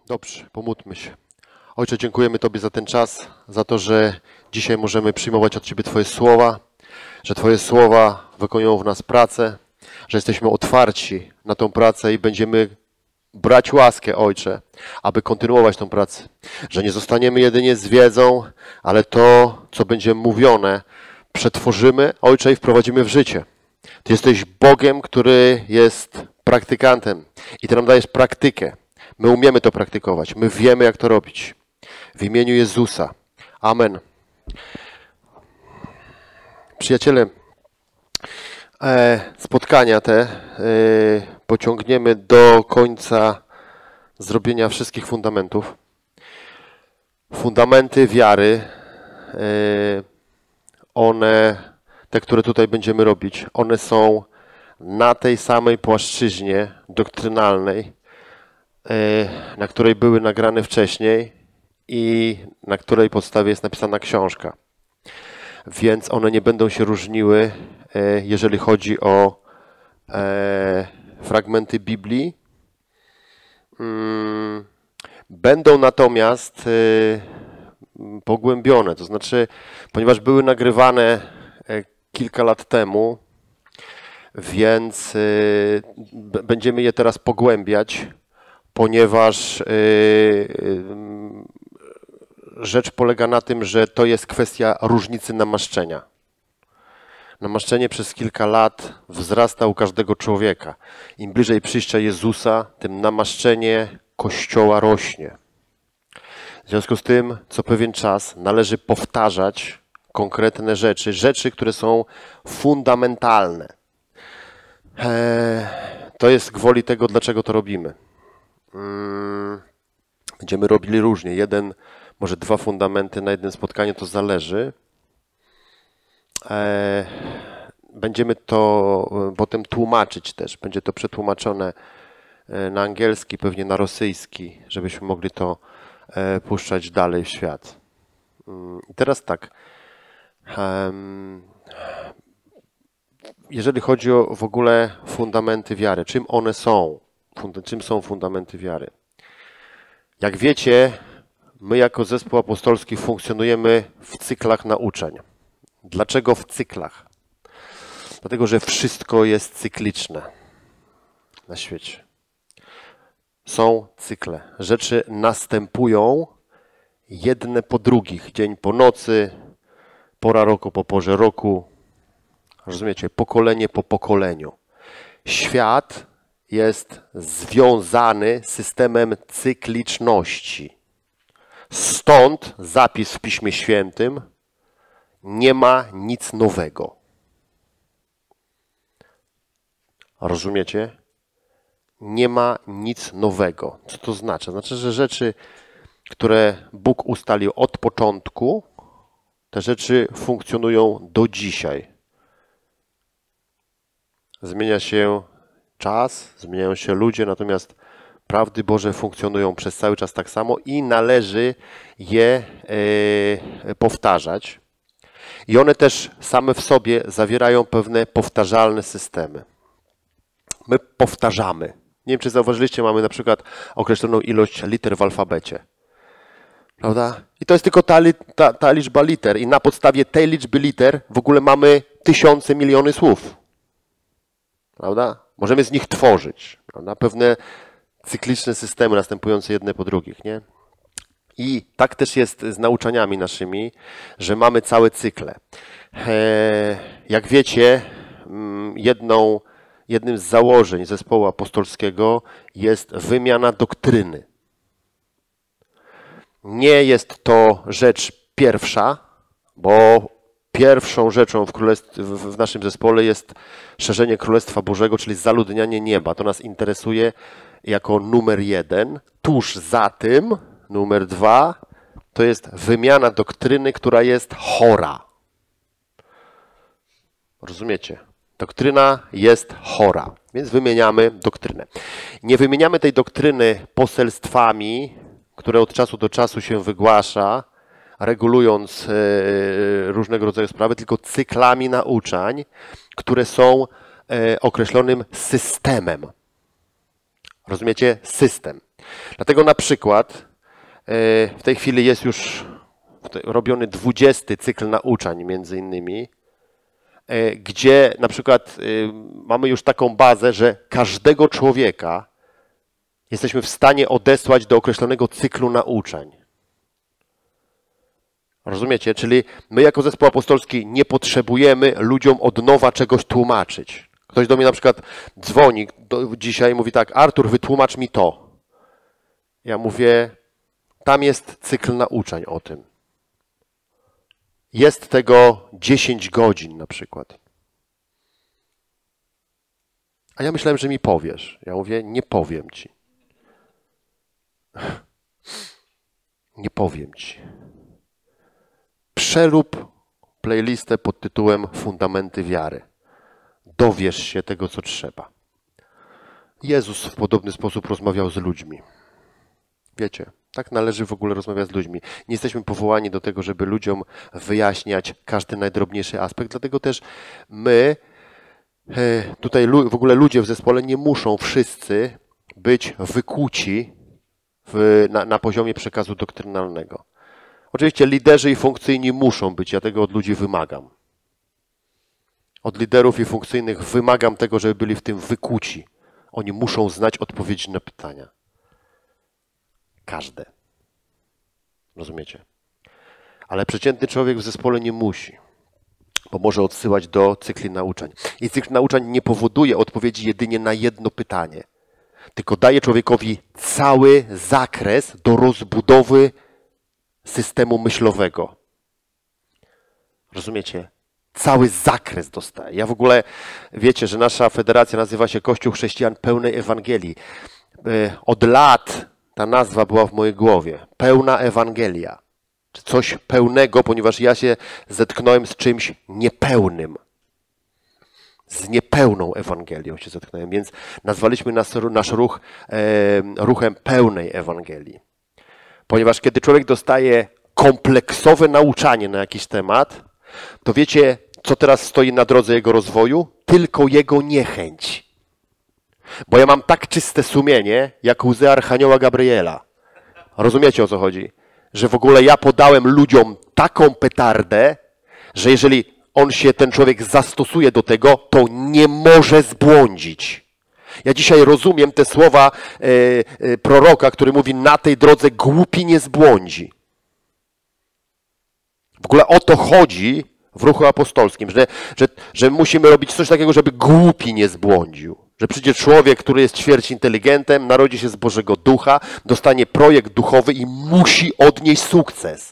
Dobrze, pomódlmy się. Ojcze, dziękujemy Tobie za ten czas, za to, że dzisiaj możemy przyjmować od Ciebie Twoje słowa, że Twoje słowa wykonują w nas pracę, że jesteśmy otwarci na tą pracę i będziemy brać łaskę, Ojcze, aby kontynuować tą pracę. Że nie zostaniemy jedynie z wiedzą, ale to, co będzie mówione, przetworzymy, Ojcze, i wprowadzimy w życie. Ty jesteś Bogiem, który jest praktykantem i Ty nam dajesz praktykę. My umiemy to praktykować. My wiemy, jak to robić. W imieniu Jezusa. Amen. Przyjaciele, spotkania te pociągniemy do końca zrobienia wszystkich fundamentów. Fundamenty wiary, te, które tutaj będziemy robić, one są na tej samej płaszczyźnie doktrynalnej, na której były nagrane wcześniej i na której podstawie jest napisana książka. Więc one nie będą się różniły, jeżeli chodzi o fragmenty Biblii. Będą natomiast pogłębione, to znaczy, ponieważ były nagrywane kilka lat temu, więc będziemy je teraz pogłębiać, ponieważ rzecz polega na tym, że to jest kwestia różnicy namaszczenia. Namaszczenie przez kilka lat wzrasta u każdego człowieka. Im bliżej przyjścia Jezusa, tym namaszczenie Kościoła rośnie. W związku z tym, co pewien czas należy powtarzać konkretne rzeczy, które są fundamentalne. To jest gwoli tego, dlaczego to robimy. Będziemy robili różnie. Jeden, może dwa fundamenty na jednym spotkaniu, to zależy. Będziemy to potem tłumaczyć też. Będzie to przetłumaczone na angielski, pewnie na rosyjski, żebyśmy mogli to puszczać dalej w świat. I teraz tak. Jeżeli chodzi o w ogóle fundamenty wiary, czym one są? Czym są fundamenty wiary? Jak wiecie, my jako zespół apostolski funkcjonujemy w cyklach nauczeń. Dlaczego w cyklach? Dlatego, że wszystko jest cykliczne na świecie. Są cykle. Rzeczy następują jedne po drugich. Dzień po nocy, pora roku po porze roku. Rozumiecie? Pokolenie po pokoleniu. Świat jest związany z systemem cykliczności. Stąd zapis w Piśmie Świętym: nie ma nic nowego. Rozumiecie? Nie ma nic nowego. Co to znaczy? Znaczy, że rzeczy, które Bóg ustalił od początku, te rzeczy funkcjonują do dzisiaj. Zmienia się czas, zmieniają się ludzie, natomiast prawdy Boże funkcjonują przez cały czas tak samo i należy je powtarzać. I one też same w sobie zawierają pewne powtarzalne systemy. My powtarzamy. Nie wiem, czy zauważyliście, mamy na przykład określoną ilość liter w alfabecie. Prawda? I to jest tylko ta liczba liter. I na podstawie tej liczby liter w ogóle mamy tysiące, miliony słów. Prawda? Możemy z nich tworzyć. Prawda? Pewne cykliczne systemy następujące jedne po drugich. Nie? I tak też jest z nauczaniami naszymi, że mamy całe cykle. Jak wiecie, jednym z założeń zespołu apostolskiego jest wymiana doktryny. Nie jest to rzecz pierwsza, bo pierwszą rzeczą w naszym zespole jest szerzenie Królestwa Bożego, czyli zaludnianie nieba. To nas interesuje jako numer 1. Tuż za tym, numer 2, to jest wymiana doktryny, która jest chora. Rozumiecie? Doktryna jest chora, więc wymieniamy doktrynę. Nie wymieniamy tej doktryny poselstwami, które od czasu do czasu się wygłasza, regulując różnego rodzaju sprawy, tylko cyklami nauczań, które są określonym systemem. Rozumiecie? System. Dlatego na przykład w tej chwili jest już robiony 20. cykl nauczań między innymi, gdzie na przykład mamy już taką bazę, że każdego człowieka jesteśmy w stanie odesłać do określonego cyklu nauczań. Rozumiecie? Czyli my jako zespół apostolski nie potrzebujemy ludziom od nowa czegoś tłumaczyć. Ktoś do mnie na przykład dzwoni dzisiaj i mówi tak: Artur, wytłumacz mi to. Ja mówię, tam jest cykl nauczań o tym. Jest tego 10 godzin na przykład. A ja myślałem, że mi powiesz. Ja mówię, nie powiem ci. Nie powiem ci. Przerób playlistę pod tytułem Fundamenty wiary. Dowiesz się tego, co trzeba. Jezus w podobny sposób rozmawiał z ludźmi. Wiecie, tak należy w ogóle rozmawiać z ludźmi. Nie jesteśmy powołani do tego, żeby ludziom wyjaśniać każdy najdrobniejszy aspekt, dlatego też my, tutaj w ogóle ludzie w zespole nie muszą wszyscy być wykłuci na poziomie przekazu doktrynalnego. Oczywiście liderzy i funkcyjni muszą być, ja tego od ludzi wymagam. Od liderów i funkcyjnych wymagam tego, żeby byli w tym wykłuci. Oni muszą znać odpowiedzi na pytania. Każde. Rozumiecie? Ale przeciętny człowiek w zespole nie musi, bo może odsyłać do cykli nauczań. I cykl nauczań nie powoduje odpowiedzi jedynie na jedno pytanie, tylko daje człowiekowi cały zakres do rozbudowy systemu myślowego. Rozumiecie? Cały zakres dostaje. Ja w ogóle, wiecie, że nasza federacja nazywa się Kościół Chrześcijan Pełnej Ewangelii. Od lat ta nazwa była w mojej głowie. Pełna Ewangelia. Czy coś pełnego, ponieważ ja się zetknąłem z czymś niepełnym. Z niepełną Ewangelią się zetknąłem, więc nazwaliśmy nasz ruch ruchem pełnej Ewangelii. Ponieważ kiedy człowiek dostaje kompleksowe nauczanie na jakiś temat, to wiecie, co teraz stoi na drodze jego rozwoju? Tylko jego niechęć. Bo ja mam tak czyste sumienie, jak łzy Archanioła Gabriela. Rozumiecie, o co chodzi? Że w ogóle ja podałem ludziom taką petardę, że jeżeli ten człowiek zastosuje do tego, to nie może zbłądzić. Ja dzisiaj rozumiem te słowa proroka, który mówi, na tej drodze głupi nie zbłądzi. W ogóle o to chodzi w ruchu apostolskim, że musimy robić coś takiego, żeby głupi nie zbłądził. Że przyjdzie człowiek, który jest ćwierć inteligentem, narodzi się z Bożego Ducha, dostanie projekt duchowy i musi odnieść sukces.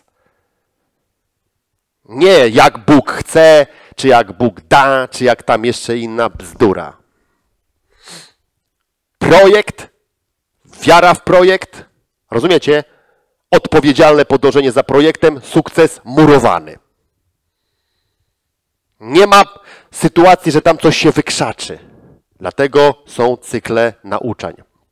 Nie jak Bóg chce, czy jak Bóg da, czy jak tam jeszcze inna bzdura. Projekt, wiara w projekt, rozumiecie? Odpowiedzialne podążenie za projektem, sukces murowany. Nie ma sytuacji, że tam coś się wykrzaczy. Dlatego są cykle nauczań.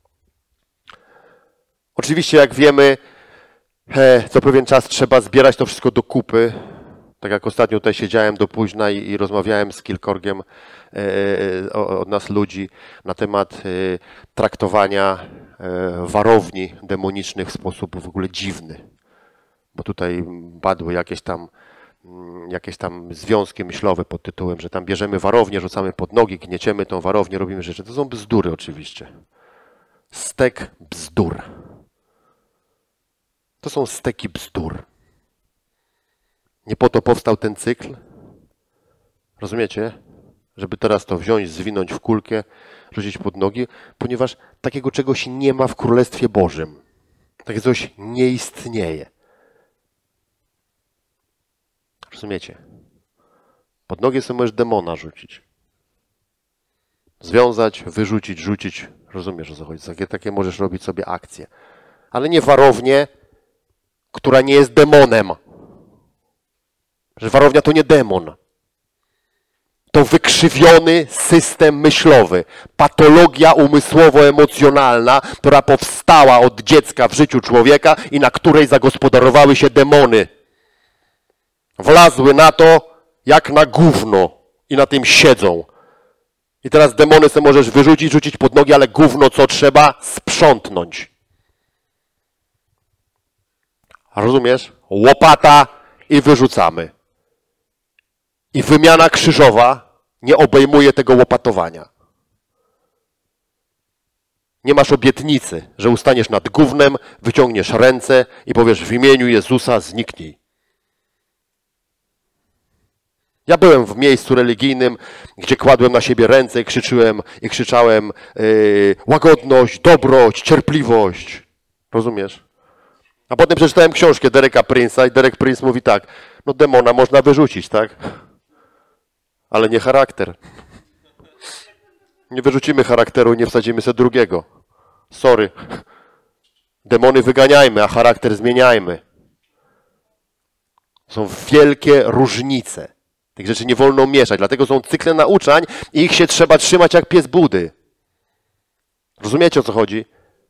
Oczywiście, jak wiemy, co pewien czas trzeba zbierać to wszystko do kupy. Tak jak ostatnio tutaj siedziałem do późna i rozmawiałem z kilkorgiem od nas ludzi na temat traktowania warowni demonicznych w sposób w ogóle dziwny. Bo tutaj padły jakieś tam związki myślowe pod tytułem, że tam bierzemy warownię, rzucamy pod nogi, gnieciemy tą warownię, robimy rzeczy. To są bzdury oczywiście. Stek bzdur. To są steki bzdur. Nie po to powstał ten cykl. Rozumiecie? Żeby teraz to wziąć, zwinąć w kulkę, rzucić pod nogi, ponieważ takiego czegoś nie ma w Królestwie Bożym. Takie coś nie istnieje. Rozumiecie? Pod nogi sobie możesz demona rzucić. Związać, wyrzucić, rzucić. Rozumiesz, o co chodzi? Takie możesz robić sobie akcje. Ale nie warownię, która nie jest demonem. Że warownia to nie demon. To wykrzywiony system myślowy. Patologia umysłowo-emocjonalna, która powstała od dziecka w życiu człowieka i na której zagospodarowały się demony. Wlazły na to jak na gówno i na tym siedzą. I teraz demony sobie możesz wyrzucić, rzucić pod nogi, ale gówno co trzeba? Sprzątnąć. Rozumiesz? Łopata i wyrzucamy. I wymiana krzyżowa nie obejmuje tego łopatowania. Nie masz obietnicy, że ustaniesz nad gównem, wyciągniesz ręce i powiesz w imieniu Jezusa zniknij. Ja byłem w miejscu religijnym, gdzie kładłem na siebie ręce i krzyczałem łagodność, dobroć, cierpliwość. Rozumiesz? A potem przeczytałem książkę Dereka Prince'a i Derek Prince mówi tak, no demona można wyrzucić, tak? Ale nie charakter. Nie wyrzucimy charakteru i nie wsadzimy sobie drugiego. Sorry. Demony wyganiajmy, a charakter zmieniajmy. Są wielkie różnice. Tych rzeczy nie wolno mieszać, dlatego są cykle nauczań i ich się trzeba trzymać jak pies Budy. Rozumiecie, o co chodzi?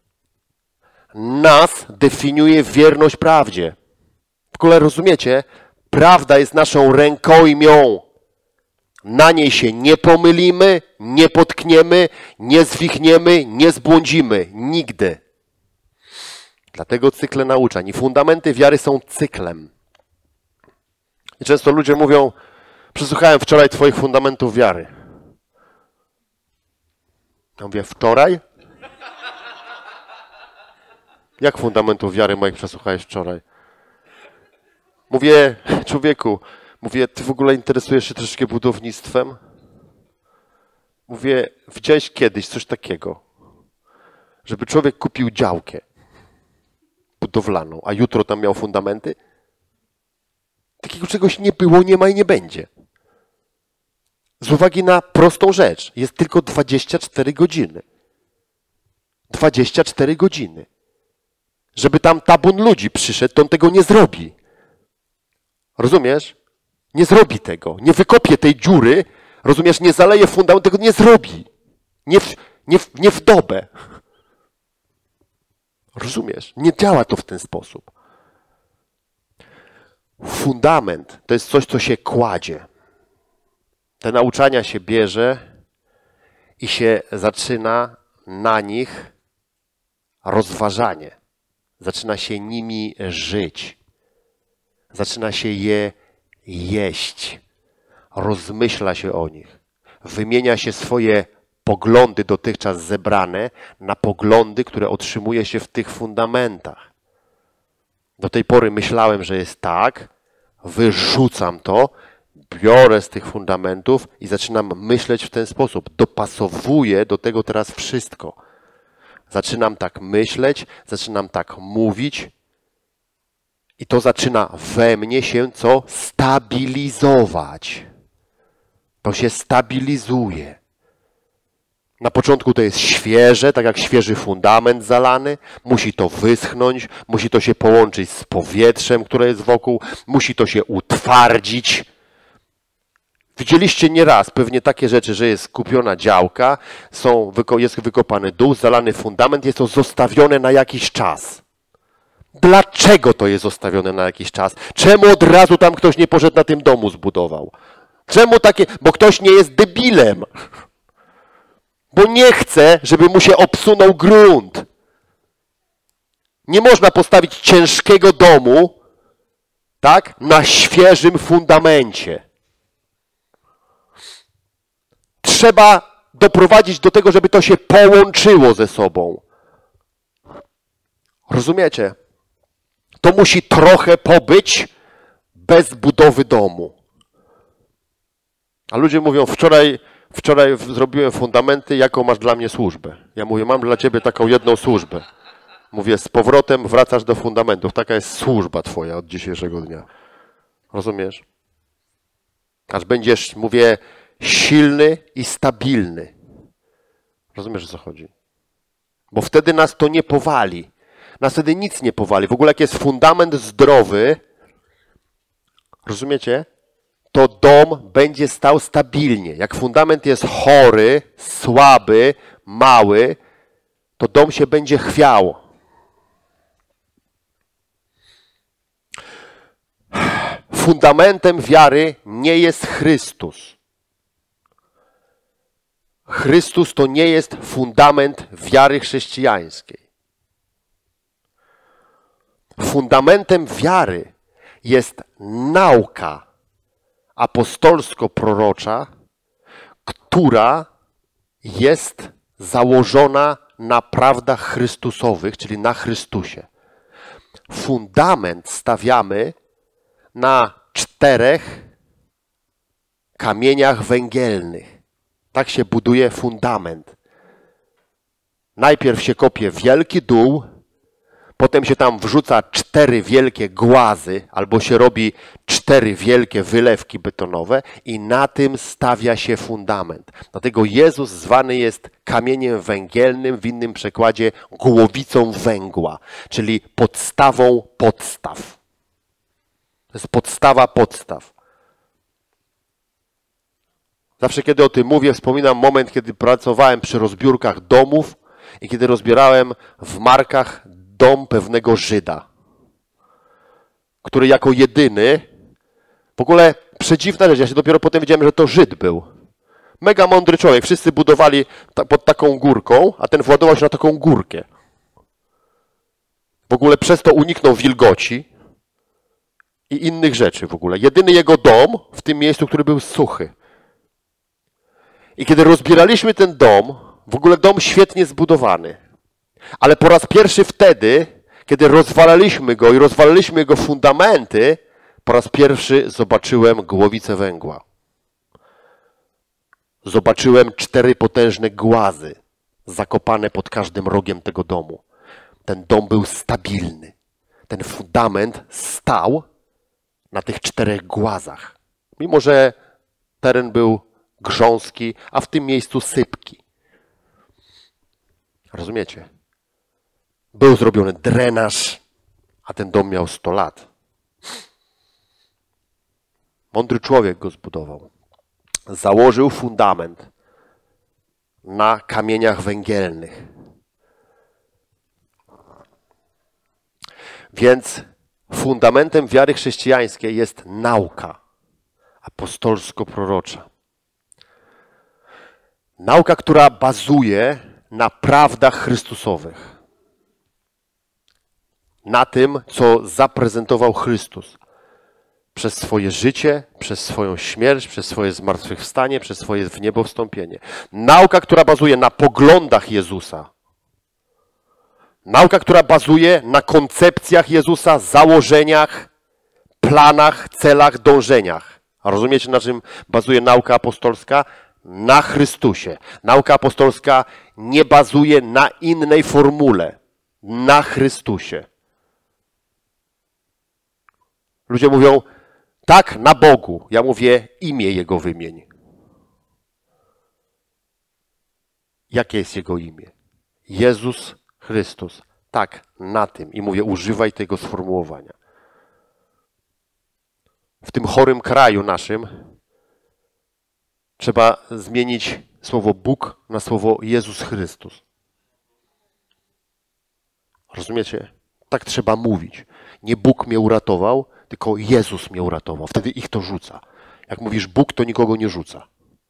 Nas definiuje wierność prawdzie. W ogóle rozumiecie? Prawda jest naszą rękojmią. Na niej się nie pomylimy, nie potkniemy, nie zwichniemy, nie zbłądzimy. Nigdy. Dlatego cykle nauczań i fundamenty wiary są cyklem. I często ludzie mówią, przesłuchałem wczoraj twoich fundamentów wiary. Ja mówię, wczoraj? Jak fundamentów wiary moich przesłuchałeś wczoraj? Mówię, człowieku, mówię, ty w ogóle interesujesz się troszeczkę budownictwem? Mówię, widziałeś kiedyś coś takiego, żeby człowiek kupił działkę budowlaną, a jutro tam miał fundamenty? Takiego czegoś nie było, nie ma i nie będzie. Z uwagi na prostą rzecz. Jest tylko 24 godziny. 24 godziny. Żeby tam tabun ludzi przyszedł, to on tego nie zrobi. Rozumiesz? Nie zrobi tego. Nie wykopie tej dziury. Rozumiesz? Nie zaleje fundamentu, tego nie zrobi. Nie w dobę. Rozumiesz? Nie działa to w ten sposób. Fundament to jest coś, co się kładzie. Te nauczania się bierze i się zaczyna na nich rozważanie. Zaczyna się nimi żyć. Zaczyna się je jeść. Rozmyśla się o nich. Wymienia się swoje poglądy dotychczas zebrane na poglądy, które otrzymuje się w tych fundamentach. Do tej pory myślałem, że jest tak, wyrzucam to, biorę z tych fundamentów i zaczynam myśleć w ten sposób. Dopasowuję do tego teraz wszystko. Zaczynam tak myśleć, zaczynam tak mówić i to zaczyna we mnie się co? Stabilizować. To się stabilizuje. Na początku to jest świeże, tak jak świeży fundament zalany. Musi to wyschnąć, musi to się połączyć z powietrzem, które jest wokół, musi to się utwardzić. Widzieliście nieraz pewnie takie rzeczy, że jest kupiona działka, jest wykopany dół, zalany fundament, jest to zostawione na jakiś czas. Dlaczego to jest zostawione na jakiś czas? Czemu od razu tam ktoś nie poszedł na tym domu zbudował? Czemu takie? Bo ktoś nie jest debilem. Bo nie chce, żeby mu się obsunął grunt. Nie można postawić ciężkiego domu, tak, na świeżym fundamencie. Trzeba doprowadzić do tego, żeby to się połączyło ze sobą. Rozumiecie? To musi trochę pobyć bez budowy domu. A ludzie mówią, wczoraj zrobiłem fundamenty, jaką masz dla mnie służbę? Ja mówię, mam dla ciebie taką jedną służbę. Mówię, z powrotem wracasz do fundamentów. Taka jest służba twoja od dzisiejszego dnia. Rozumiesz? Aż będziesz, mówię, silny i stabilny. Rozumiesz, o co chodzi? Bo wtedy nas to nie powali. Nas wtedy nic nie powali. W ogóle jak jest fundament zdrowy, rozumiecie? To dom będzie stał stabilnie. Jak fundament jest chory, słaby, mały, to dom się będzie chwiał. Fundamentem wiary nie jest Chrystus. Chrystus to nie jest fundament wiary chrześcijańskiej. Fundamentem wiary jest nauka apostolsko-prorocza, która jest założona na prawdach chrystusowych, czyli na Chrystusie. Fundament stawiamy na 4 kamieniach węgielnych. Tak się buduje fundament. Najpierw się kopie wielki dół, potem się tam wrzuca 4 wielkie głazy, albo się robi 4 wielkie wylewki betonowe i na tym stawia się fundament. Dlatego Jezus zwany jest kamieniem węgielnym, w innym przekładzie głowicą węgła, czyli podstawą podstaw. To jest podstawa podstaw. Zawsze kiedy o tym mówię, wspominam moment, kiedy pracowałem przy rozbiórkach domów i kiedy rozbierałem w Markach dom pewnego Żyda, który jako jedyny, w ogóle przedziwna rzecz, ja się dopiero potem wiedziałem, że to Żyd był. Mega mądry człowiek, wszyscy budowali pod taką górką, a ten władował się na taką górkę. W ogóle przez to uniknął wilgoci i innych rzeczy w ogóle. Jedyny jego dom w tym miejscu, który był suchy. I kiedy rozbieraliśmy ten dom, w ogóle dom świetnie zbudowany, ale po raz pierwszy wtedy, kiedy rozwalaliśmy go i rozwalaliśmy jego fundamenty, po raz pierwszy zobaczyłem głowicę węgła. Zobaczyłem 4 potężne głazy zakopane pod każdym rogiem tego domu. Ten dom był stabilny. Ten fundament stał na tych 4 głazach. Mimo że teren był grząski, a w tym miejscu sypki. Rozumiecie? Był zrobiony drenaż, a ten dom miał 100 lat. Mądry człowiek go zbudował. Założył fundament na kamieniach węgielnych. Więc fundamentem wiary chrześcijańskiej jest nauka apostolsko-prorocza. Nauka, która bazuje na prawdach chrystusowych. Na tym, co zaprezentował Chrystus. Przez swoje życie, przez swoją śmierć, przez swoje zmartwychwstanie, przez swoje w niebo wstąpienie. Nauka, która bazuje na poglądach Jezusa. Nauka, która bazuje na koncepcjach Jezusa, założeniach, planach, celach, dążeniach. A rozumiecie, na czym bazuje nauka apostolska? Na Chrystusie. Nauka apostolska nie bazuje na innej formule. Na Chrystusie. Ludzie mówią, tak, na Bogu. Ja mówię, imię Jego wymień. Jakie jest Jego imię? Jezus Chrystus. Tak, na tym. I mówię, używaj tego sformułowania. W tym chorym kraju naszym trzeba zmienić słowo Bóg na słowo Jezus Chrystus. Rozumiecie? Tak trzeba mówić. Nie Bóg mnie uratował, tylko Jezus mnie uratował. Wtedy ich to rzuca. Jak mówisz Bóg, to nikogo nie rzuca.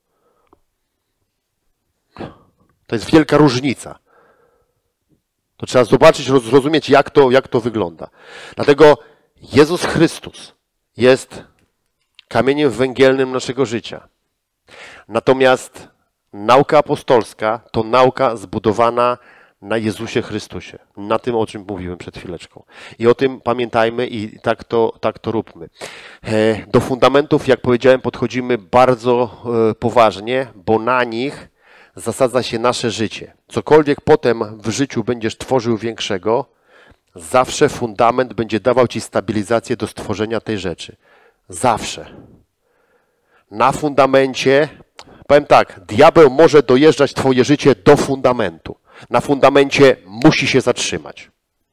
To jest wielka różnica. To trzeba zobaczyć, zrozumieć, jak to wygląda. Dlatego Jezus Chrystus jest kamieniem węgielnym naszego życia. Natomiast nauka apostolska to nauka zbudowana na Jezusie Chrystusie. Na tym, o czym mówiłem przed chwileczką. I o tym pamiętajmy i tak to róbmy. Do fundamentów, jak powiedziałem, podchodzimy bardzo poważnie, bo na nich zasadza się nasze życie. Cokolwiek potem w życiu będziesz tworzył większego, zawsze fundament będzie dawał ci stabilizację do stworzenia tej rzeczy. Zawsze. Na fundamencie, powiem tak, diabeł może dojeżdżać twoje życie do fundamentu. Na fundamencie musi się zatrzymać.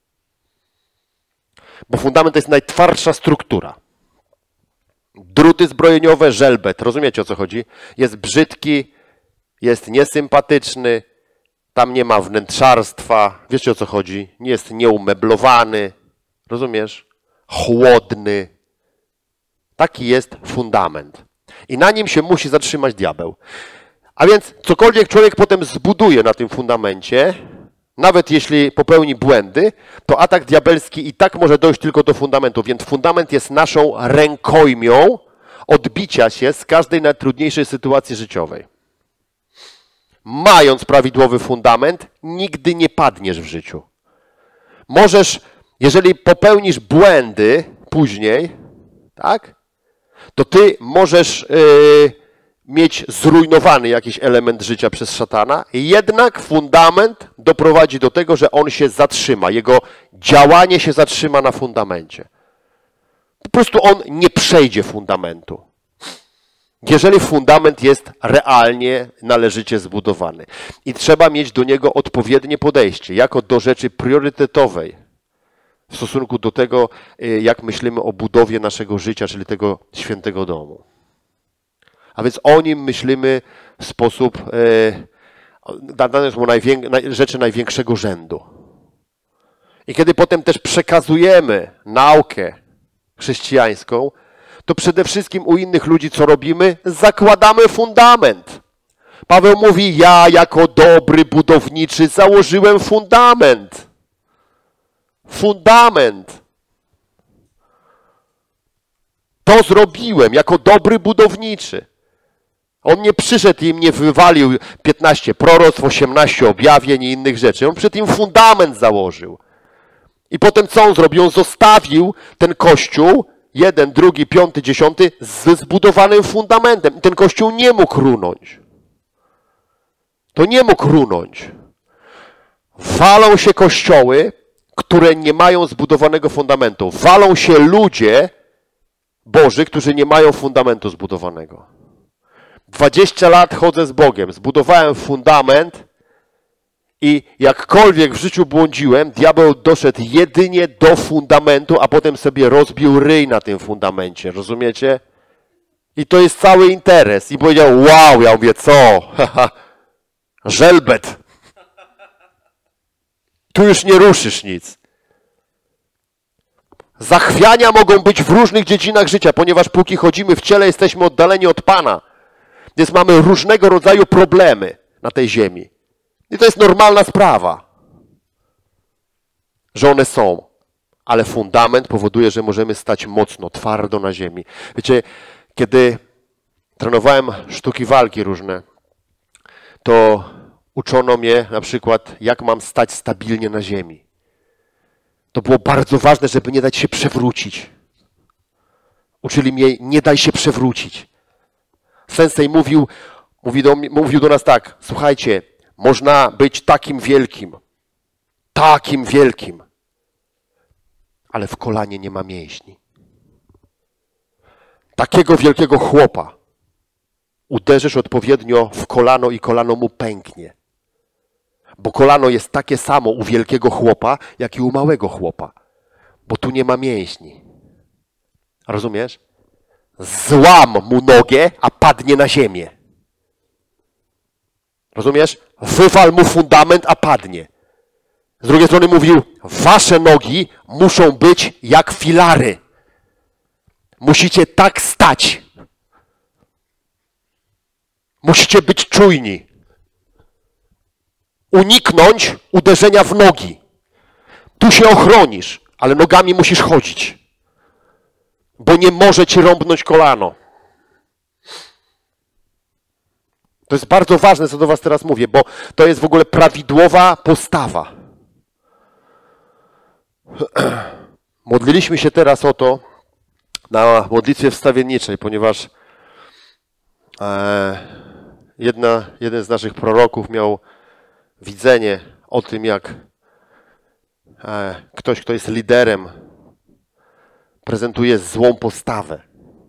Bo fundament to jest najtwardsza struktura. Druty zbrojeniowe, żelbet, rozumiecie, o co chodzi? Jest brzydki, jest niesympatyczny, tam nie ma wnętrzarstwa, wiecie, o co chodzi? Jest nieumeblowany, rozumiesz? Chłodny. Taki jest fundament. I na nim się musi zatrzymać diabeł. A więc cokolwiek człowiek potem zbuduje na tym fundamencie, Nawet jeśli popełni błędy, to atak diabelski i tak może dojść tylko do fundamentu. Więc fundament jest naszą rękojmią odbicia się z każdej najtrudniejszej sytuacji życiowej. Mając prawidłowy fundament, nigdy nie padniesz w życiu. Możesz, jeżeli popełnisz błędy później, tak, to ty możesz mieć zrujnowany jakiś element życia przez szatana, jednak fundament doprowadzi do tego, że on się zatrzyma. Jego działanie się zatrzyma na fundamencie. Po prostu on nie przejdzie fundamentu. Jeżeli fundament jest realnie, należycie zbudowany. I trzeba mieć do niego odpowiednie podejście, jako do rzeczy priorytetowej w stosunku do tego, jak myślimy o budowie naszego życia, czyli tego świętego domu. A więc o nim myślimy w sposób, dane są rzeczy największego rzędu. I kiedy potem też przekazujemy naukę chrześcijańską, to przede wszystkim u innych ludzi co robimy? Zakładamy fundament. Paweł mówi, ja jako dobry budowniczy założyłem fundament. Fundament. To zrobiłem jako dobry budowniczy. On nie przyszedł i mnie wywalił 15 proroctw, 18 objawień i innych rzeczy. On przed tym fundament założył. I potem co on zrobił? On zostawił ten kościół, 1, 2, 5, 10, ze zbudowanym fundamentem. I ten kościół nie mógł runąć. To nie mógł runąć. Walą się kościoły, które nie mają zbudowanego fundamentu. Walą się ludzie Boży, którzy nie mają fundamentu zbudowanego. 20 lat chodzę z Bogiem, zbudowałem fundament i jakkolwiek w życiu błądziłem, diabeł doszedł jedynie do fundamentu, a potem sobie rozbił ryj na tym fundamencie, rozumiecie? I to jest cały interes. I powiedział, wow, ja mówię, co? Żelbet. Tu już nie ruszysz nic. Zachwiania mogą być w różnych dziedzinach życia, ponieważ póki chodzimy w ciele, jesteśmy oddaleni od Pana. Więc mamy różnego rodzaju problemy na tej ziemi. I to jest normalna sprawa, że one są. Ale fundament powoduje, że możemy stać mocno, twardo na ziemi. Wiecie, kiedy trenowałem sztuki walki różne, to uczono mnie na przykład, jak mam stać stabilnie na ziemi. To było bardzo ważne, żeby nie dać się przewrócić. Uczyli mnie, nie daj się przewrócić. Sensei mówił do nas tak, słuchajcie, można być takim wielkim, ale w kolanie nie ma mięśni. Takiego wielkiego chłopa uderzysz odpowiednio w kolano i kolano mu pęknie. Bo kolano jest takie samo u wielkiego chłopa, jak i u małego chłopa. Bo tu nie ma mięśni. Rozumiesz? Złam mu nogę, a padnie na ziemię. Rozumiesz? Wywal mu fundament, a padnie. Z drugiej strony mówił, wasze nogi muszą być jak filary. Musicie tak stać. Musicie być czujni. Uniknąć uderzenia w nogi. Tu się ochronisz, ale nogami musisz chodzić. Bo nie może ci rąbnąć kolano. To jest bardzo ważne, co do was teraz mówię, bo to jest w ogóle prawidłowa postawa. Modliliśmy się teraz o to na modlitwie wstawienniczej, ponieważ jeden z naszych proroków miał widzenie o tym, jak ktoś, kto jest liderem, prezentuje złą postawę.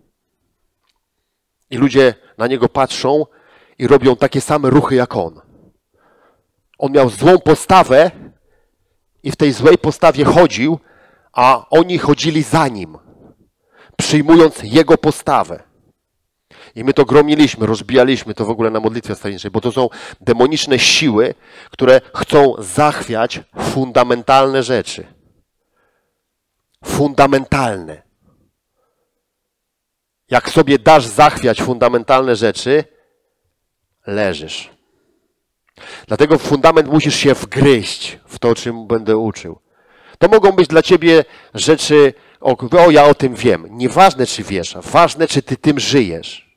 I ludzie na niego patrzą i robią takie same ruchy jak on. On miał złą postawę i w tej złej postawie chodził, a oni chodzili za nim, przyjmując jego postawę. I my to gromiliśmy, rozbijaliśmy to w ogóle na modlitwie wstawienniczej, bo to są demoniczne siły, które chcą zachwiać fundamentalne rzeczy. Fundamentalne. Jak sobie dasz zachwiać fundamentalne rzeczy, leżysz. Dlatego w fundament musisz się wgryźć w to, o czym będę uczył. To mogą być dla ciebie rzeczy, o ja o tym wiem. Nieważne, czy wiesz, ważne, czy ty tym żyjesz.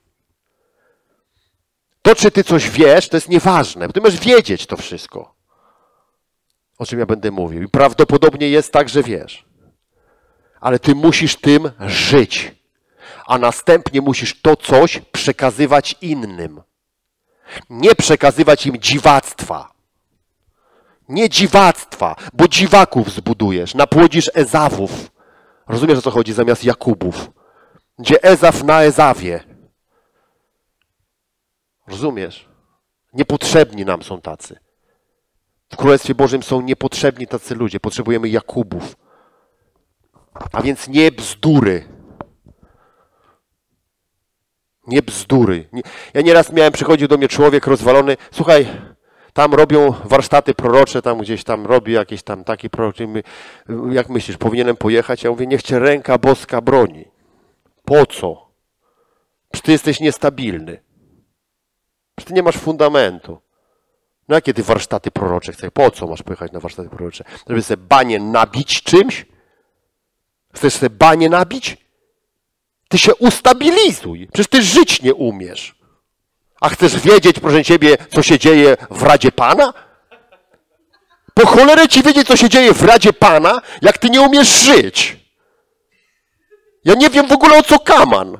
To, czy ty coś wiesz, to jest nieważne, bo ty masz wiedzieć to wszystko, o czym ja będę mówił. I prawdopodobnie jest tak, że wiesz. Ale ty musisz tym żyć. A następnie musisz to coś przekazywać innym. Nie przekazywać im dziwactwa. Nie dziwactwa, bo dziwaków zbudujesz, napłodzisz Ezawów. Rozumiesz, o co chodzi, zamiast Jakubów. Gdzie Ezaw na Ezawie. Rozumiesz? Niepotrzebni nam są tacy. W Królestwie Bożym są niepotrzebni tacy ludzie. Potrzebujemy Jakubów. A więc nie bzdury. Nie bzdury. Ja nieraz miałem, przychodził do mnie człowiek rozwalony. Słuchaj, tam robią warsztaty prorocze, tam gdzieś tam robi jakieś tam taki proroczy. Jak myślisz, powinienem pojechać? Ja mówię, niech cię ręka boska broni. Po co? Przecież ty jesteś niestabilny. Przecież ty nie masz fundamentu. No jakie ty warsztaty prorocze chcesz? Po co masz pojechać na warsztaty prorocze? Żeby sobie banie nabić czymś? Chcesz sobie banie nabić? Ty się ustabilizuj. Przecież ty żyć nie umiesz. A chcesz wiedzieć, proszę ciebie, co się dzieje w Radzie Pana? Po cholerę ci wiedzieć, co się dzieje w Radzie Pana, jak ty nie umiesz żyć. Ja nie wiem w ogóle, o co kaman.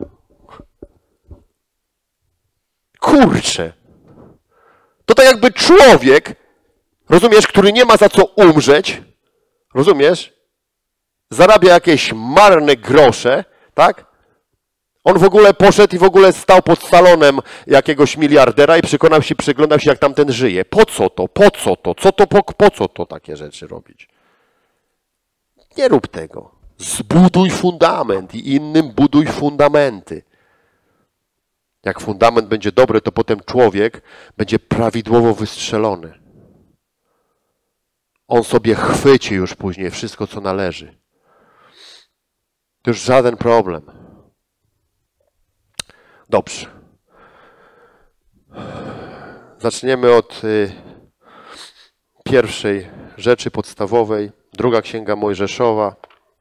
Kurczę. To tak jakby człowiek, rozumiesz, który nie ma za co umrzeć, rozumiesz, zarabia jakieś marne grosze, tak? On w ogóle poszedł i w ogóle stał pod salonem jakiegoś miliardera i przyglądał się, jak tamten żyje. Po co to? Po co to? Po co to takie rzeczy robić? Nie rób tego. Zbuduj fundament i innym buduj fundamenty. Jak fundament będzie dobry, to potem człowiek będzie prawidłowo wystrzelony. On sobie chwyci już później wszystko, co należy. To już żaden problem. Dobrze. Zaczniemy od pierwszej rzeczy podstawowej. Druga Księga Mojżeszowa.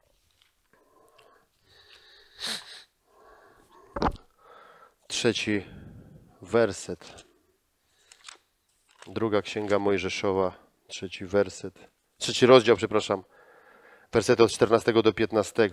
Trzeci werset. Druga Księga Mojżeszowa, trzeci rozdział, przepraszam. Wersety od 14 do 15.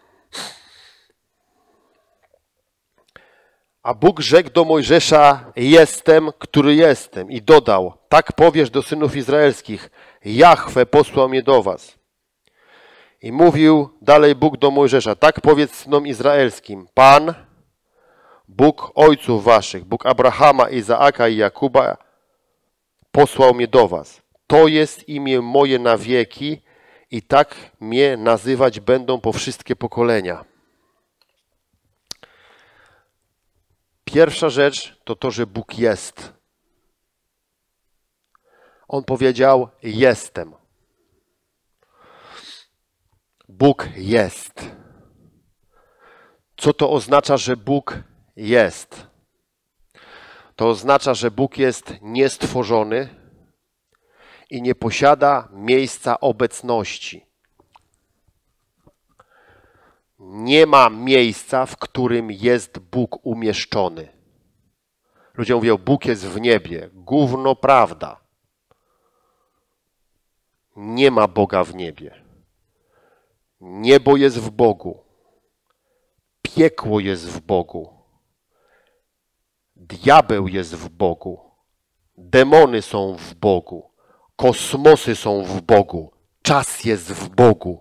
A Bóg rzekł do Mojżesza, jestem, który jestem. I dodał, tak powiesz do synów izraelskich, Jahwe posłał mnie do was. I mówił dalej Bóg do Mojżesza, tak powiedz synom izraelskim, Pan, Bóg ojców waszych, Bóg Abrahama, Izaaka i Jakuba, posłał mnie do was. To jest imię moje na wieki i tak mnie nazywać będą po wszystkie pokolenia. Pierwsza rzecz to to, że Bóg jest. On powiedział, jestem. Bóg jest. Co to oznacza, że Bóg jest? To oznacza, że Bóg jest niestworzony i nie posiada miejsca obecności. Nie ma miejsca, w którym jest Bóg umieszczony. Ludzie mówią, Bóg jest w niebie. Gówno prawda. Nie ma Boga w niebie. Niebo jest w Bogu. Piekło jest w Bogu. Diabeł jest w Bogu. Demony są w Bogu. Kosmosy są w Bogu. Czas jest w Bogu.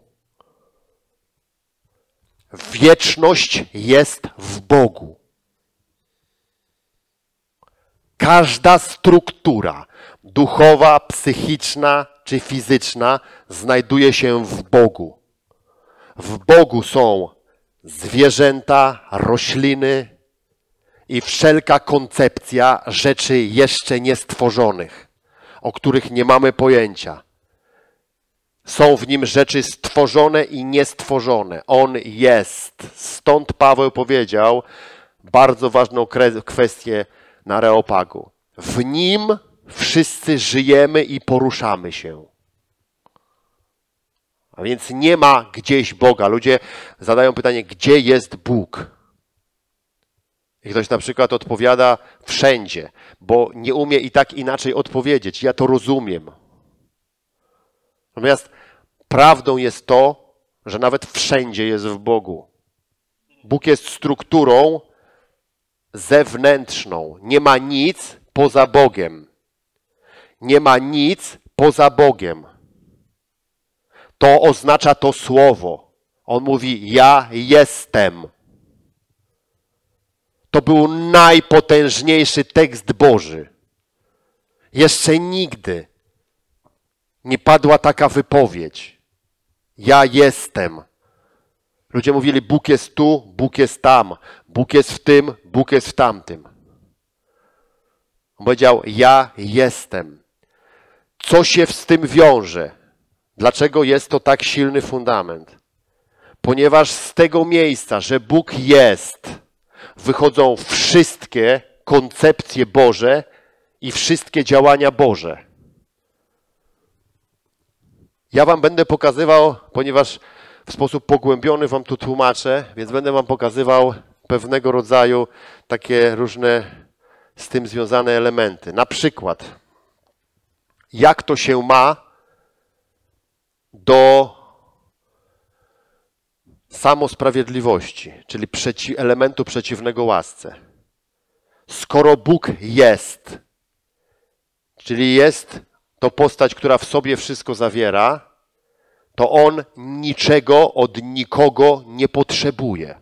Wieczność jest w Bogu. Każda struktura duchowa, psychiczna czy fizyczna znajduje się w Bogu. W Bogu są zwierzęta, rośliny i wszelka koncepcja rzeczy jeszcze niestworzonych, o których nie mamy pojęcia. Są w nim rzeczy stworzone i niestworzone. On jest. Stąd Paweł powiedział bardzo ważną kwestię na Areopagu. W nim wszyscy żyjemy i poruszamy się. A więc nie ma gdzieś Boga. Ludzie zadają pytanie, gdzie jest Bóg? I ktoś na przykład odpowiada wszędzie, bo nie umie i tak inaczej odpowiedzieć. Ja to rozumiem. Natomiast prawdą jest to, że nawet wszędzie jest w Bogu. Bóg jest strukturą zewnętrzną. Nie ma nic poza Bogiem. Nie ma nic poza Bogiem. To oznacza to słowo. On mówi, ja jestem. To był najpotężniejszy tekst Boży. Jeszcze nigdy nie padła taka wypowiedź. Ja jestem. Ludzie mówili, Bóg jest tu, Bóg jest tam, Bóg jest w tym, Bóg jest w tamtym. On powiedział, ja jestem. Co się z tym wiąże? Dlaczego jest to tak silny fundament? Ponieważ z tego miejsca, że Bóg jest, wychodzą wszystkie koncepcje Boże i wszystkie działania Boże. Ja wam będę pokazywał, ponieważ w sposób pogłębiony wam tu tłumaczę, więc będę wam pokazywał pewnego rodzaju takie różne z tym związane elementy. Na przykład, jak to się ma do samosprawiedliwości, czyli elementu przeciwnego łasce. Skoro Bóg jest, czyli jest to postać, która w sobie wszystko zawiera, to On niczego od nikogo nie potrzebuje.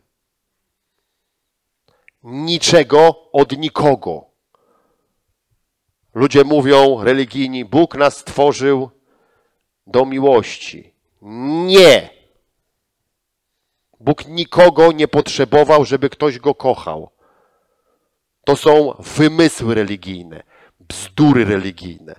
Niczego od nikogo. Ludzie mówią, religijni, Bóg nas stworzył do miłości. Nie! Bóg nikogo nie potrzebował, żeby ktoś go kochał. To są wymysły religijne, bzdury religijne.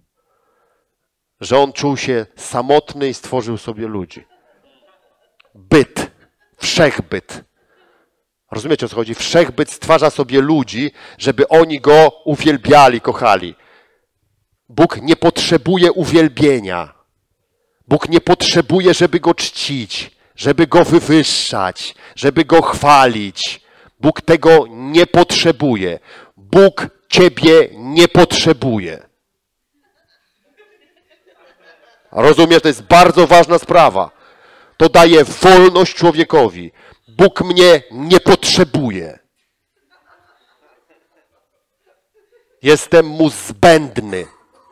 Że on czuł się samotny i stworzył sobie ludzi. Byt, wszechbyt. Rozumiecie, o co chodzi? Wszechbyt stwarza sobie ludzi, żeby oni go uwielbiali, kochali. Bóg nie potrzebuje uwielbienia. Bóg nie potrzebuje, żeby go czcić, żeby go wywyższać, żeby go chwalić. Bóg tego nie potrzebuje. Bóg ciebie nie potrzebuje. Rozumiesz, to jest bardzo ważna sprawa. To daje wolność człowiekowi. Bóg mnie nie potrzebuje. Jestem mu zbędny.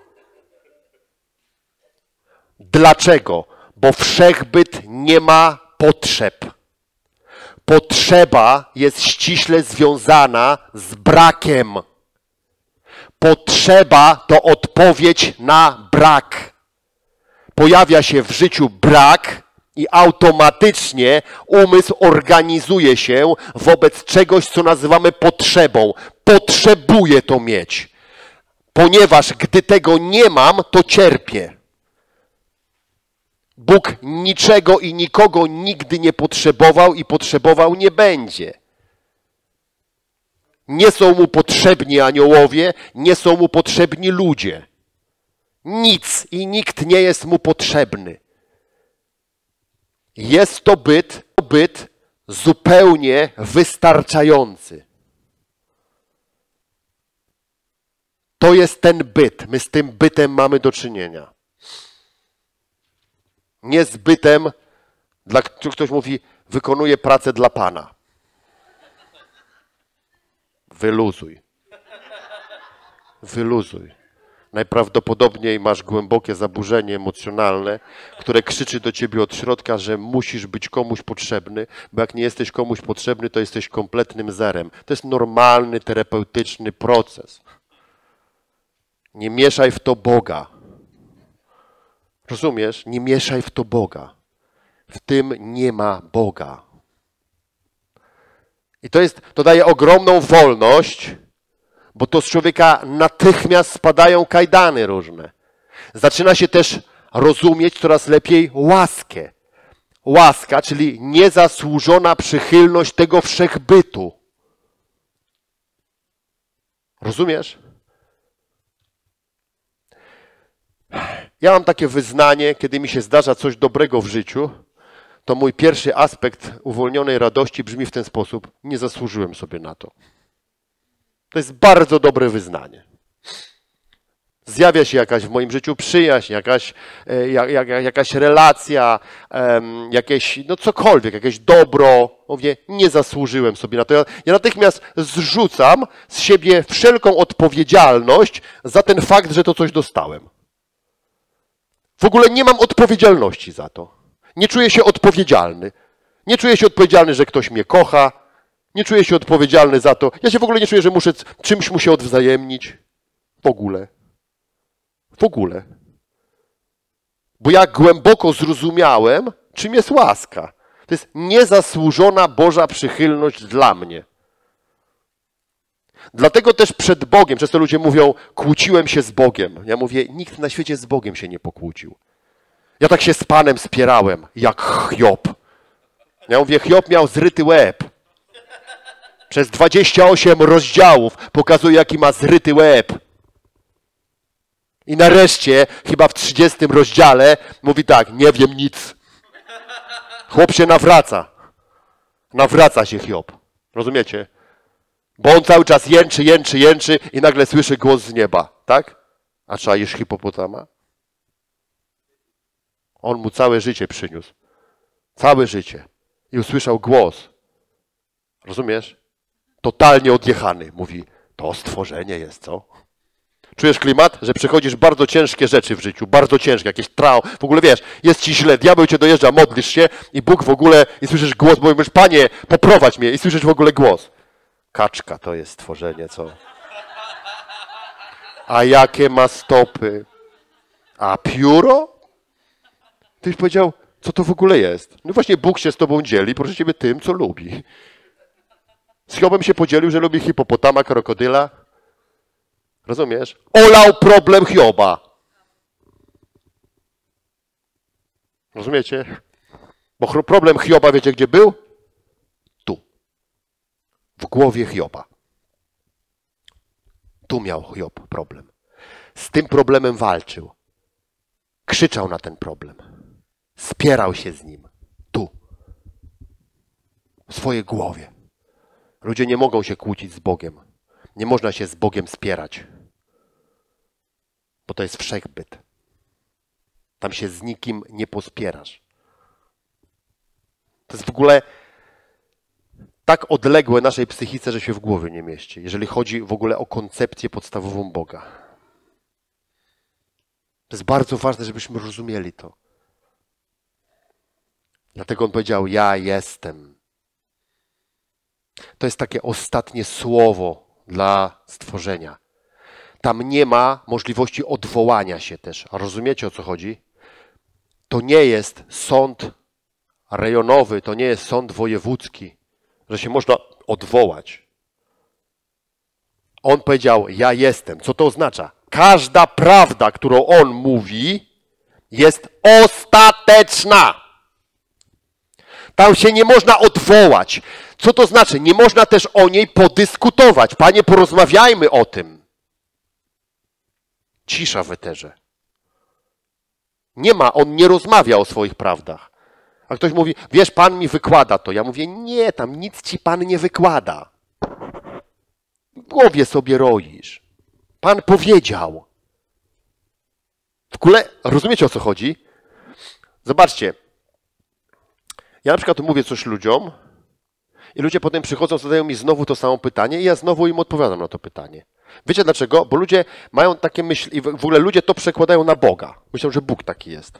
Dlaczego? Bo wszechbyt nie ma potrzeb. Potrzeba jest ściśle związana z brakiem. Potrzeba to odpowiedź na brak. Pojawia się w życiu brak i automatycznie umysł organizuje się wobec czegoś, co nazywamy potrzebą. Potrzebuję to mieć. Ponieważ gdy tego nie mam, to cierpię. Bóg niczego i nikogo nigdy nie potrzebował i potrzebował nie będzie. Nie są mu potrzebni aniołowie, nie są mu potrzebni ludzie. Nic i nikt nie jest mu potrzebny. Jest to byt zupełnie wystarczający. To jest ten byt. My z tym bytem mamy do czynienia. Nie z bytem, ktoś mówi, wykonuje pracę dla Pana. Wyluzuj. Wyluzuj. Najprawdopodobniej masz głębokie zaburzenie emocjonalne, które krzyczy do ciebie od środka, że musisz być komuś potrzebny, bo jak nie jesteś komuś potrzebny, to jesteś kompletnym zerem. To jest normalny, terapeutyczny proces. Nie mieszaj w to Boga. Rozumiesz? Nie mieszaj w to Boga. W tym nie ma Boga. I to daje ogromną wolność, bo to z człowieka natychmiast spadają kajdany różne. Zaczyna się też rozumieć coraz lepiej łaskę. Łaska, czyli niezasłużona przychylność tego wszechbytu. Rozumiesz? Ja mam takie wyznanie, kiedy mi się zdarza coś dobrego w życiu, to mój pierwszy aspekt uwolnionej radości brzmi w ten sposób: nie zasłużyłem sobie na to. To jest bardzo dobre wyznanie. Zjawia się jakaś w moim życiu przyjaźń, jakaś relacja, jakieś, no cokolwiek, jakieś dobro. Mówię, nie zasłużyłem sobie na to. Ja natychmiast zrzucam z siebie wszelką odpowiedzialność za ten fakt, że to coś dostałem. W ogóle nie mam odpowiedzialności za to. Nie czuję się odpowiedzialny. Nie czuję się odpowiedzialny, że ktoś mnie kocha. Nie czuję się odpowiedzialny za to. Ja się w ogóle nie czuję, że muszę czymś mu się odwzajemnić. W ogóle. W ogóle. Bo ja głęboko zrozumiałem, czym jest łaska. To jest niezasłużona Boża przychylność dla mnie. Dlatego też przed Bogiem, często ludzie mówią, kłóciłem się z Bogiem. Ja mówię, nikt na świecie z Bogiem się nie pokłócił. Ja tak się z Panem spierałem, jak Hiob. Ja mówię, Hiob miał zryty łeb. Przez 28 rozdziałów pokazuje, jaki ma zryty łeb. I nareszcie, chyba w 30 rozdziale, mówi tak, nie wiem nic. Chłop się nawraca. Nawraca się Hiob. Rozumiecie? Bo on cały czas jęczy i nagle słyszy głos z nieba. Tak? A czaisz hipopotama? On mu całe życie przyniósł. Całe życie. I usłyszał głos. Rozumiesz? Totalnie odjechany. Mówi, to stworzenie jest, co? Czujesz klimat? Że przechodzisz bardzo ciężkie rzeczy w życiu, bardzo ciężkie, jakieś traumy. W ogóle wiesz, jest ci źle, diabeł cię dojeżdża, modlisz się i Bóg w ogóle, i słyszysz głos, bo mówisz, Panie, poprowadź mnie, i słyszysz w ogóle głos. Kaczka to jest stworzenie, co? A jakie ma stopy? A pióro? Tyś powiedział, co to w ogóle jest? No właśnie Bóg się z tobą dzieli, proszę ciebie, tym, co lubi. Z Hiobem się podzielił, że lubi hipopotama, krokodyla. Rozumiesz? Olał problem Hioba. Rozumiecie? Bo problem Hioba, wiecie gdzie był? Tu. W głowie Hioba. Tu miał Hiob problem. Z tym problemem walczył. Krzyczał na ten problem. Spierał się z nim. Tu. W swojej głowie. Ludzie nie mogą się kłócić z Bogiem. Nie można się z Bogiem spierać. Bo to jest wszechbyt. Tam się z nikim nie pospierasz. To jest w ogóle tak odległe naszej psychice, że się w głowie nie mieści. Jeżeli chodzi w ogóle o koncepcję podstawową Boga. To jest bardzo ważne, żebyśmy rozumieli to. Dlatego on powiedział, ja jestem. To jest takie ostatnie słowo dla stworzenia. Tam nie ma możliwości odwołania się też. A rozumiecie, o co chodzi? To nie jest sąd rejonowy, to nie jest sąd wojewódzki, że się można odwołać. On powiedział, ja jestem. Co to oznacza? Każda prawda, którą on mówi, jest ostateczna. Tam się nie można odwołać. Co to znaczy? Nie można też o niej podyskutować. Panie, porozmawiajmy o tym. Cisza w eterze. Nie ma, on nie rozmawia o swoich prawdach. A ktoś mówi, wiesz, Pan mi wykłada to. Ja mówię, nie, tam nic ci Pan nie wykłada. W głowie sobie roisz. Pan powiedział. W ogóle, rozumiecie, o co chodzi? Zobaczcie. Ja na przykład mówię coś ludziom i ludzie potem przychodzą, zadają mi znowu to samo pytanie i ja znowu im odpowiadam na to pytanie. Wiecie dlaczego? Bo ludzie mają takie myśli i w ogóle ludzie to przekładają na Boga. Myślą, że Bóg taki jest.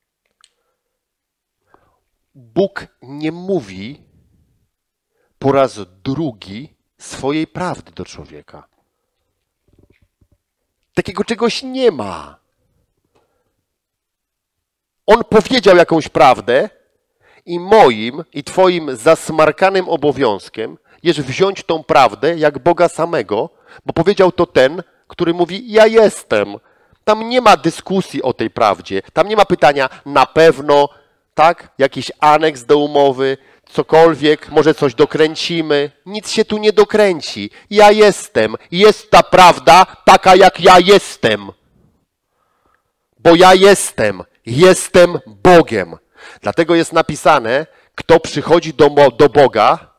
Bóg nie mówi po raz drugi swojej prawdy do człowieka. Takiego czegoś nie ma. On powiedział jakąś prawdę i moim i twoim zasmarkanym obowiązkiem jest wziąć tą prawdę jak Boga samego, bo powiedział to ten, który mówi, ja jestem. Tam nie ma dyskusji o tej prawdzie. Tam nie ma pytania na pewno, tak? Jakiś aneks do umowy, cokolwiek, może coś dokręcimy. Nic się tu nie dokręci. Ja jestem. Jest ta prawda taka, jak ja jestem. Bo ja jestem Bogiem. Dlatego jest napisane, kto przychodzi do Boga,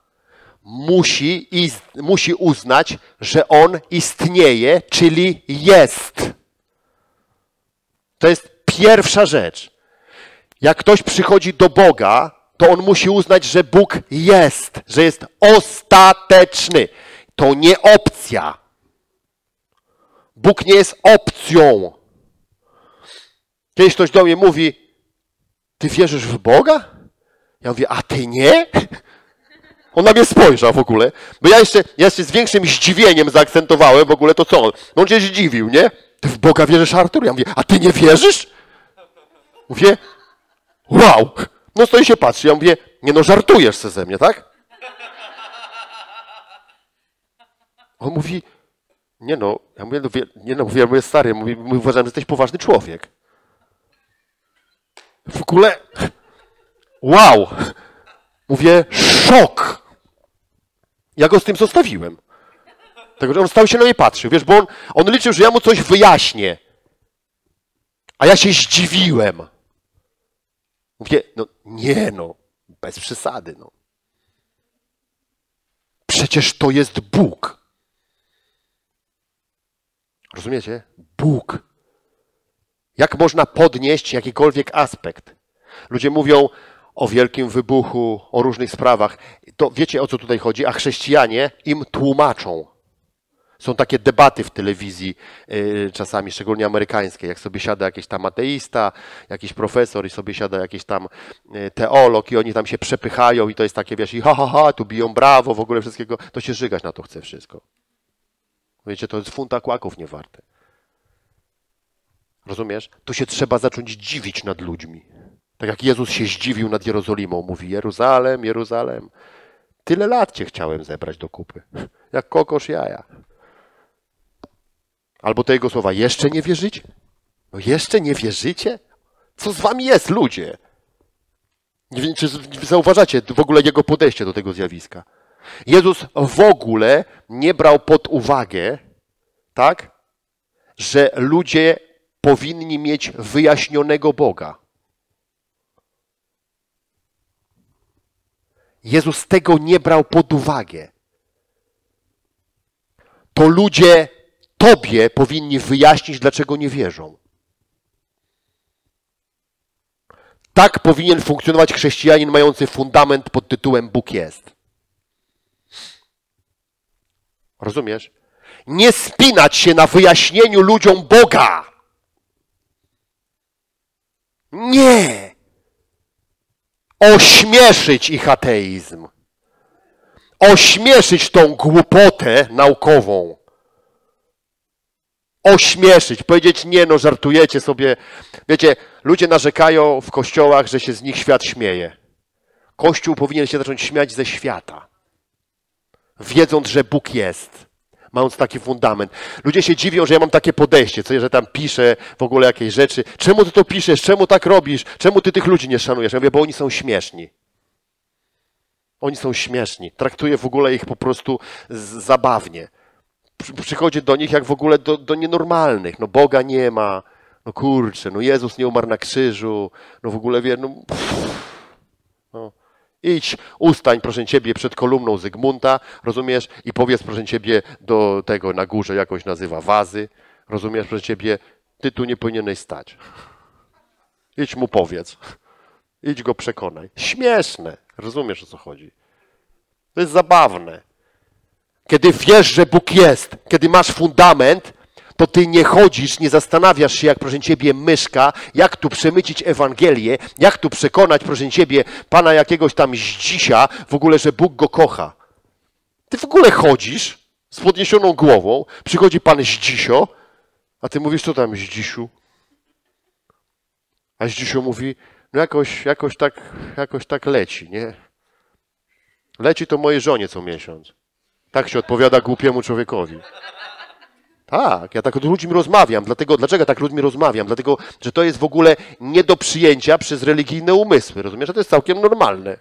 musi uznać, że On istnieje, czyli jest. To jest pierwsza rzecz. Jak ktoś przychodzi do Boga, to on musi uznać, że Bóg jest, że jest ostateczny. To nie opcja. Bóg nie jest opcją. Kiedyś ktoś do mnie mówi, ty wierzysz w Boga? Ja mówię, a ty nie? On na mnie spojrzał w ogóle, bo ja jeszcze z większym zdziwieniem zaakcentowałem w ogóle to, co on. No on się zdziwił, nie? Ty w Boga wierzysz, Artur? Ja mówię, a ty nie wierzysz? Mówię, wow! No stoi się patrzy, ja mówię, nie no, żartujesz se ze mnie, tak? On mówi, nie no, ja mówię, ja mówię, stary, my uważam, że jesteś poważny człowiek. W ogóle, wow! Mówię, szok! Ja go z tym zostawiłem. Tego, że on stał się na mnie patrzył, wiesz, bo on liczył, że ja mu coś wyjaśnię. A ja się zdziwiłem. Mówię, no nie no, bez przesady, no. Przecież to jest Bóg. Rozumiecie? Bóg. Jak można podnieść jakikolwiek aspekt? Ludzie mówią o wielkim wybuchu, o różnych sprawach. To wiecie, o co tutaj chodzi? A chrześcijanie im tłumaczą. Są takie debaty w telewizji czasami, szczególnie amerykańskie, jak sobie siada jakiś tam ateista, jakiś profesor i sobie siada jakiś tam teolog i oni tam się przepychają i to jest takie, wiesz, i tu biją brawo, w ogóle wszystkiego, to się żygać na to chce wszystko. Wiecie, to jest funta kłaków nie warte. Rozumiesz? Tu się trzeba zacząć dziwić nad ludźmi. Tak jak Jezus się zdziwił nad Jerozolimą. Mówi, Jeruzalem, Jeruzalem, tyle lat cię chciałem zebrać do kupy. Jak kokosz jaja. Albo te jego słowa, jeszcze nie wierzycie? No jeszcze nie wierzycie? Co z wami jest, ludzie? Nie wiem, czy zauważacie w ogóle jego podejście do tego zjawiska. Jezus w ogóle nie brał pod uwagę, tak, że ludzie powinni mieć wyjaśnionego Boga. Jezus tego nie brał pod uwagę. To ludzie tobie powinni wyjaśnić, dlaczego nie wierzą. Tak powinien funkcjonować chrześcijanin mający fundament pod tytułem Bóg jest. Rozumiesz? Nie spinać się na wyjaśnieniu ludziom Boga. Nie. Ośmieszyć ich ateizm. Ośmieszyć tą głupotę naukową. Ośmieszyć, powiedzieć, nie no, żartujecie sobie. Wiecie, ludzie narzekają w kościołach, że się z nich świat śmieje. Kościół powinien się zacząć śmiać ze świata. Wiedząc, że Bóg jest. Mając taki fundament. Ludzie się dziwią, że ja mam takie podejście, co, że tam piszę w ogóle jakieś rzeczy. Czemu ty to piszesz? Czemu tak robisz? Czemu ty tych ludzi nie szanujesz? Ja mówię, bo oni są śmieszni. Oni są śmieszni. Traktuję w ogóle ich po prostu zabawnie. Przychodzi do nich jak w ogóle do nienormalnych. No Boga nie ma. No kurczę, no Jezus nie umarł na krzyżu. No w ogóle wie, no. Idź, ustań, proszę ciebie, przed kolumną Zygmunta, rozumiesz? I powiedz, proszę ciebie, do tego na górze jakoś nazywa wazy. Rozumiesz, proszę ciebie, ty tu nie powinieneś stać. Idź mu powiedz. Idź go przekonaj. Śmieszne. Rozumiesz, o co chodzi? To jest zabawne. Kiedy wiesz, że Bóg jest, kiedy masz fundament, to ty nie chodzisz, nie zastanawiasz się, jak, proszę ciebie, myszka, jak tu przemycić Ewangelię, jak tu przekonać, proszę ciebie, pana jakiegoś tam Zdzisia, w ogóle, że Bóg go kocha. Ty w ogóle chodzisz z podniesioną głową, przychodzi pan Zdzisio, a ty mówisz, co tam Zdzisiu? A Zdzisio mówi, no jakoś tak leci, nie? Leci to mojej żonie co miesiąc. Tak się odpowiada głupiemu człowiekowi. Tak, ja tak z ludźmi rozmawiam. Dlaczego tak z ludźmi rozmawiam? Dlatego, że to jest w ogóle nie do przyjęcia przez religijne umysły. Rozumiesz? Że to jest całkiem normalne.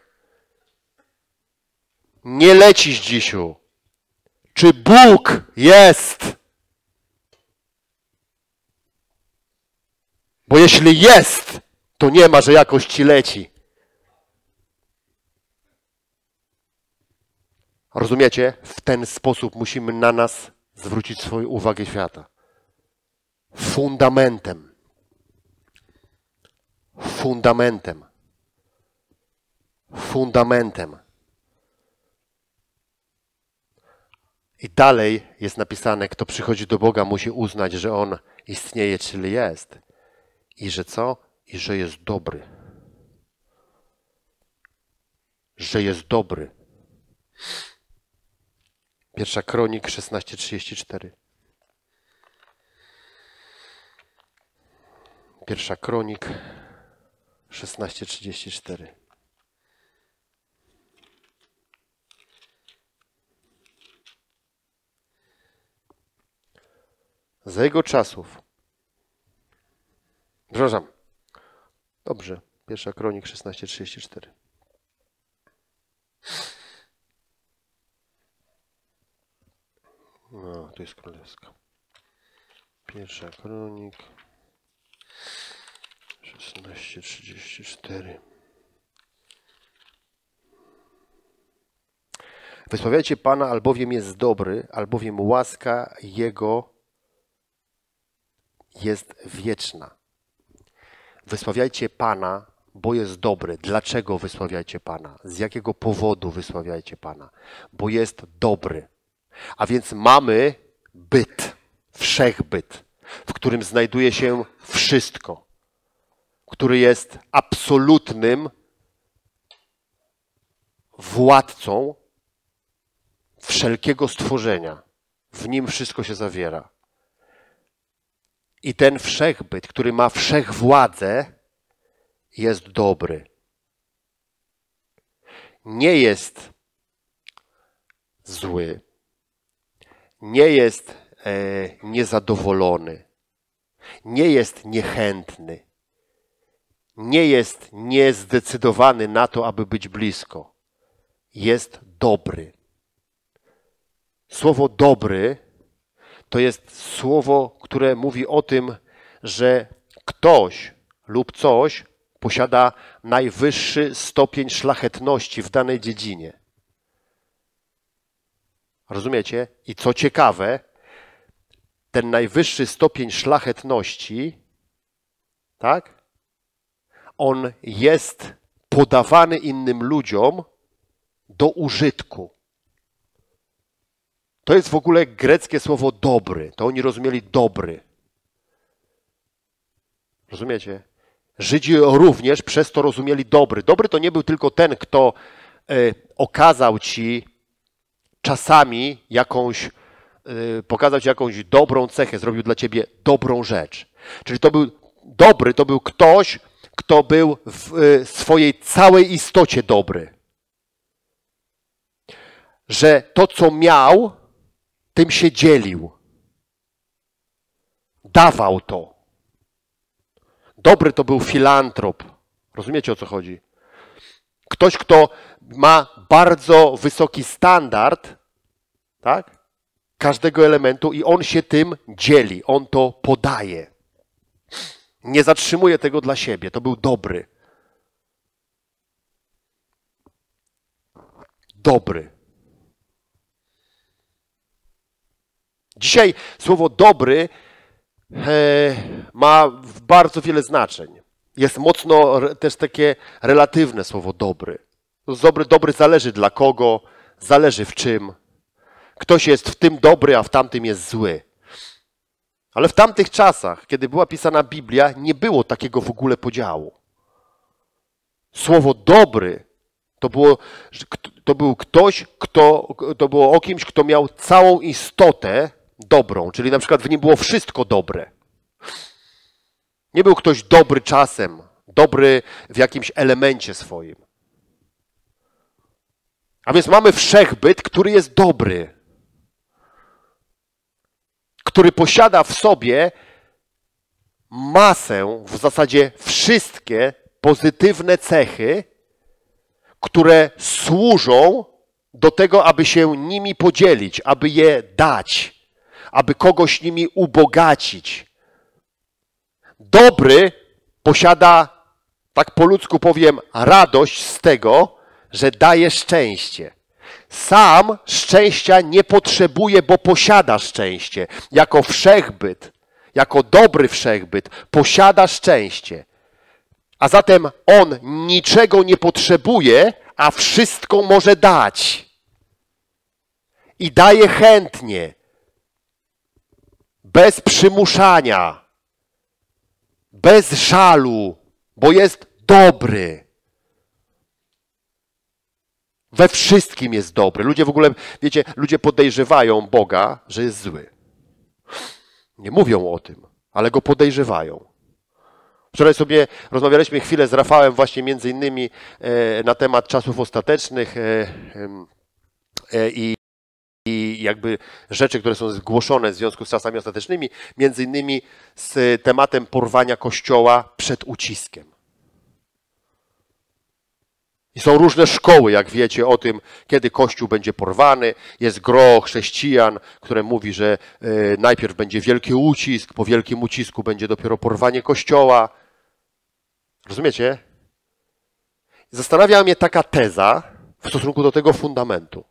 Nie lecisz dzisiu. Czy Bóg jest? Bo jeśli jest, to nie ma, że jakoś ci leci. Rozumiecie? W ten sposób musimy na nas zwrócić swoją uwagę świata. Fundamentem. Fundamentem. Fundamentem. I dalej jest napisane, kto przychodzi do Boga, musi uznać, że On istnieje, czyli jest. I że co? I że jest dobry. Że jest dobry. 1 Kronik 16:34. 1 Kronik 16:34. Za jego czasów. Przepraszam. Dobrze. 1 Kronik 16:34. No, to jest królewska. 1 Kronik 16:34. Wysławiajcie Pana, albowiem jest dobry, albowiem łaska Jego jest wieczna. Wysławiajcie Pana, bo jest dobry. Dlaczego wysławiajcie Pana? Z jakiego powodu wysławiajcie Pana? Bo jest dobry. A więc mamy byt, wszechbyt, w którym znajduje się wszystko, który jest absolutnym władcą wszelkiego stworzenia. W nim wszystko się zawiera. I ten wszechbyt, który ma wszechwładzę, jest dobry. Nie jest zły. Nie jest niezadowolony. Nie jest niechętny. Nie jest niezdecydowany na to, aby być blisko. Jest dobry. Słowo dobry to jest słowo, które mówi o tym, że ktoś lub coś posiada najwyższy stopień szlachetności w danej dziedzinie. Rozumiecie? I co ciekawe, ten najwyższy stopień szlachetności, tak? On jest podawany innym ludziom do użytku. To jest w ogóle greckie słowo dobry. To oni rozumieli dobry. Rozumiecie? Żydzi również przez to rozumieli dobry. Dobry to nie był tylko ten, kto okazał ci czasami pokazał ci jakąś dobrą cechę, zrobił dla ciebie dobrą rzecz. Czyli to był dobry, to był ktoś, kto był w swojej całej istocie dobry. Że to, co miał, tym się dzielił. Dawał to. Dobry to był filantrop. Rozumiecie, o co chodzi? Ktoś, kto ma bardzo wysoki standard, tak? Każdego elementu i on się tym dzieli. On to podaje. Nie zatrzymuje tego dla siebie. To był dobry. Dobry. Dzisiaj słowo dobry ma bardzo wiele znaczeń. Jest mocno też takie relatywne słowo dobry. Dobry zależy dla kogo, zależy w czym. Ktoś jest w tym dobry, a w tamtym jest zły. Ale w tamtych czasach, kiedy była pisana Biblia, nie było takiego w ogóle podziału. Słowo dobry to był ktoś, to było o kimś, kto miał całą istotę dobrą, czyli na przykład w nim było wszystko dobre. Nie był ktoś dobry czasem, dobry w jakimś elemencie swoim. A więc mamy wszechbyt, który jest dobry, który posiada w sobie masę, w zasadzie wszystkie pozytywne cechy, które służą do tego, aby się nimi podzielić, aby je dać, aby kogoś nimi ubogacić. Dobry posiada, tak po ludzku powiem, radość z tego, że daje szczęście. Sam szczęścia nie potrzebuje, bo posiada szczęście. Jako wszechbyt, jako dobry wszechbyt posiada szczęście. A zatem on niczego nie potrzebuje, a wszystko może dać. I daje chętnie, bez przymuszania, bez żalu, bo jest dobry. We wszystkim jest dobry. Ludzie w ogóle, wiecie, ludzie podejrzewają Boga, że jest zły. Nie mówią o tym, ale go podejrzewają. Wczoraj sobie rozmawialiśmy chwilę z Rafałem właśnie między innymi na temat czasów ostatecznych i jakby rzeczy, które są zgłoszone w związku z czasami ostatecznymi, między innymi z tematem porwania Kościoła przed uciskiem. I są różne szkoły, jak wiecie, o tym, kiedy Kościół będzie porwany. Jest gro chrześcijan, które mówi, że najpierw będzie wielki ucisk, po wielkim ucisku będzie dopiero porwanie Kościoła. Rozumiecie? Zastanawia mnie taka teza w stosunku do tego fundamentu.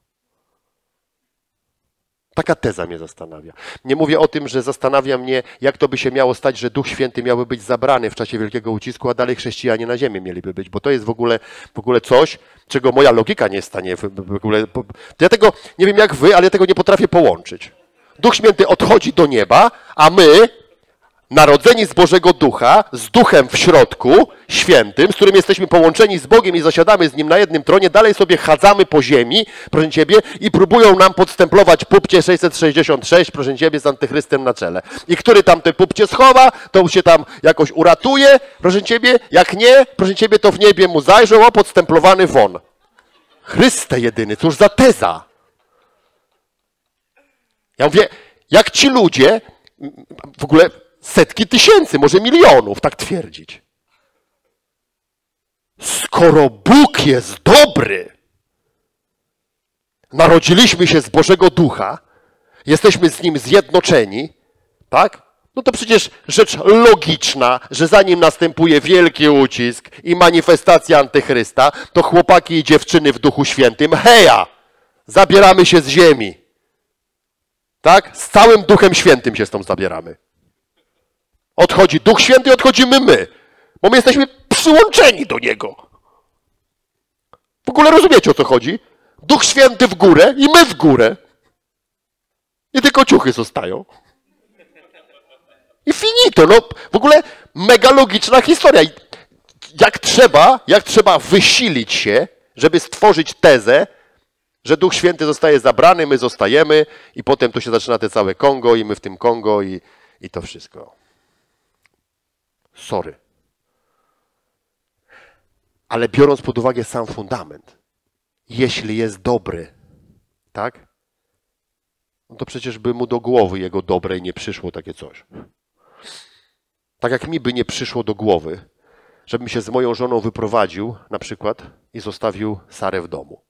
Taka teza mnie zastanawia. Nie mówię o tym, że zastanawia mnie, jak to by się miało stać, że Duch Święty miałby być zabrany w czasie wielkiego ucisku, a dalej chrześcijanie na ziemi mieliby być, bo to jest w ogóle coś, czego moja logika nie jest w stanie w ogóle... Ja tego, nie wiem jak wy, ale ja tego nie potrafię połączyć. Duch Święty odchodzi do nieba, a my, narodzeni z Bożego Ducha, z Duchem w środku, świętym, z którym jesteśmy połączeni z Bogiem i zasiadamy z Nim na jednym tronie, dalej sobie chadzamy po ziemi, proszę Ciebie, i próbują nam podstemplować pupcie 666, proszę Ciebie, z antychrystem na czele. I który tam te pupcie schowa, to się tam jakoś uratuje, proszę Ciebie, jak nie, proszę Ciebie, to w niebie mu zajrzą, o, podstemplowany won. Chryste jedyny, cóż za teza. Ja mówię, jak ci ludzie, w ogóle setki tysięcy, może milionów, tak twierdzić. Skoro Bóg jest dobry, narodziliśmy się z Bożego Ducha, jesteśmy z Nim zjednoczeni, tak? No to przecież rzecz logiczna, że zanim następuje wielki ucisk i manifestacja antychrysta, to chłopaki i dziewczyny w Duchu Świętym, heja, zabieramy się z ziemi. Tak? Z całym Duchem Świętym się stąd zabieramy. Odchodzi Duch Święty, odchodzimy my, bo my jesteśmy przyłączeni do Niego. W ogóle rozumiecie, o co chodzi? Duch Święty w górę i my w górę. I tylko ciuchy zostają. I finito. No, w ogóle mega logiczna historia. Jak trzeba wysilić się, żeby stworzyć tezę, że Duch Święty zostaje zabrany, my zostajemy i potem tu się zaczyna te całe Kongo i my w tym Kongo i to wszystko. Sorry. Ale biorąc pod uwagę sam fundament, jeśli jest dobry, tak? No to przecież by mu do głowy jego dobrej nie przyszło takie coś. Tak jak mi by nie przyszło do głowy, żebym się z moją żoną wyprowadził na przykład i zostawił Sarę w domu.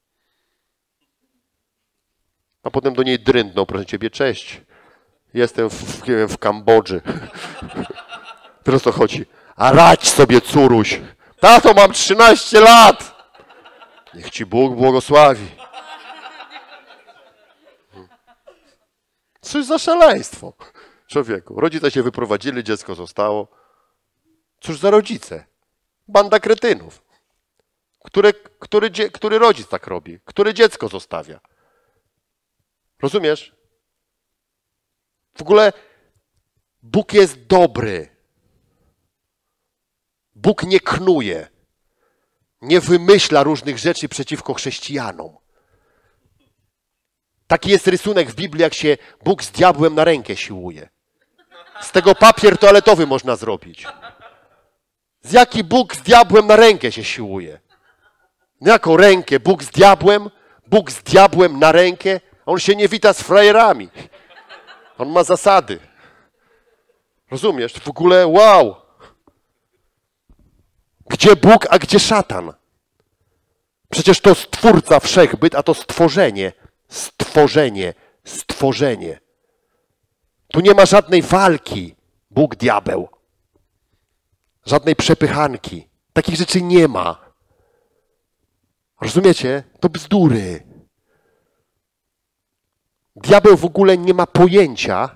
A potem do niej drętnął, proszę Ciebie, cześć, jestem w Kambodży. Teraz to chodzi. A radź sobie, córuś. Tato, mam 13 lat. Niech Ci Bóg błogosławi. Coś za szaleństwo. Człowieku, rodzice się wyprowadzili, dziecko zostało. Cóż za rodzice? Banda kretynów. Który rodzic tak robi? Które dziecko zostawia? Rozumiesz? W ogóle Bóg jest dobry. Bóg nie knuje. Nie wymyśla różnych rzeczy przeciwko chrześcijanom. Taki jest rysunek w Biblii, jak się Bóg z diabłem na rękę siłuje. Z tego papier toaletowy można zrobić. Z jaki Bóg z diabłem na rękę się siłuje? Na jaką rękę? Bóg z diabłem? Bóg z diabłem na rękę? On się nie wita z frajerami. On ma zasady. Rozumiesz? W ogóle wow. Gdzie Bóg, a gdzie szatan? Przecież to stwórca wszechbyt, a to stworzenie. Stworzenie. Stworzenie. Tu nie ma żadnej walki. Bóg, diabeł. żadnej przepychanki. Takich rzeczy nie ma. Rozumiecie? To bzdury. Diabeł w ogóle nie ma pojęcia,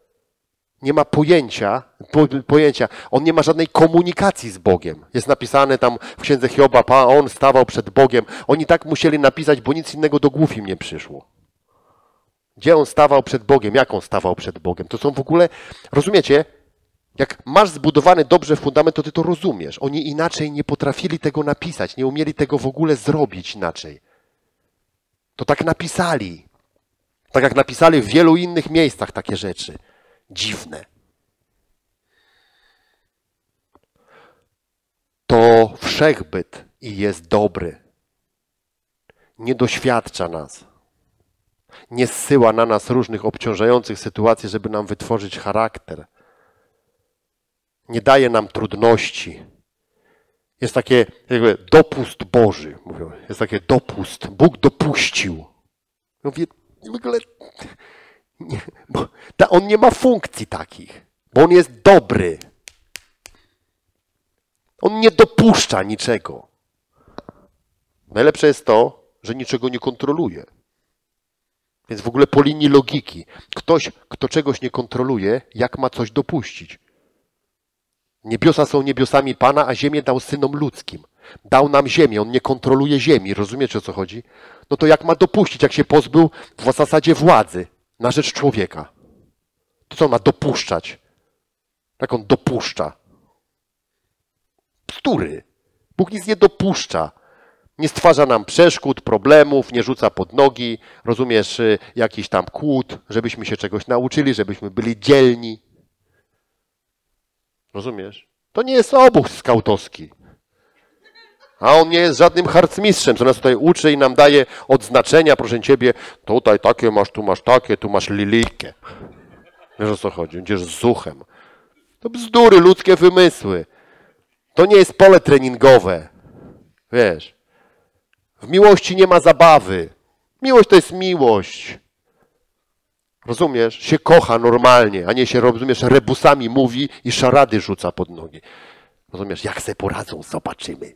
on nie ma żadnej komunikacji z Bogiem. Jest napisane tam w księdze Hioba, on stawał przed Bogiem. Oni tak musieli napisać, bo nic innego do głów im nie przyszło. Gdzie on stawał przed Bogiem? Jak on stawał przed Bogiem? To są w ogóle, rozumiecie? Jak masz zbudowany dobrze fundament, to ty to rozumiesz. Oni inaczej nie potrafili tego napisać, nie umieli tego w ogóle zrobić inaczej. To tak napisali. Tak jak napisali w wielu innych miejscach takie rzeczy. Dziwne. To wszechbyt i jest dobry. Nie doświadcza nas. Nie zsyła na nas różnych obciążających sytuacji, żeby nam wytworzyć charakter. Nie daje nam trudności. Jest takie jakby dopust Boży. Mówią. Jest takie dopust. Bóg dopuścił. Mówię, w ogóle... Nie, bo on nie ma funkcji takich, bo on jest dobry. On nie dopuszcza niczego. Najlepsze jest to, że niczego nie kontroluje. Więc w ogóle po linii logiki, ktoś, kto czegoś nie kontroluje, jak ma coś dopuścić? Niebiosa są niebiosami Pana, a ziemię dał synom ludzkim. Dał nam ziemię, on nie kontroluje ziemi. Rozumiecie, o co chodzi? No to jak ma dopuścić, jak się pozbył w zasadzie władzy na rzecz człowieka? To co on ma dopuszczać? Jak on dopuszcza? Bzdury. Bóg nic nie dopuszcza. Nie stwarza nam przeszkód, problemów, nie rzuca pod nogi, rozumiesz, jakiś tam kłód, żebyśmy się czegoś nauczyli, żebyśmy byli dzielni. Rozumiesz? To nie jest obóz skautowski. A on nie jest żadnym harcmistrzem, co nas tutaj uczy i nam daje odznaczenia, proszę ciebie, tutaj takie masz, tu masz lilijkę. Wiesz, o co chodzi? Będziesz z zuchem. To bzdury, ludzkie wymysły. To nie jest pole treningowe. Wiesz, w miłości nie ma zabawy. Miłość to jest miłość. Rozumiesz? Się kocha normalnie, a nie się, rozumiesz, rebusami mówi i szarady rzuca pod nogi. Rozumiesz? Jak se poradzą, zobaczymy.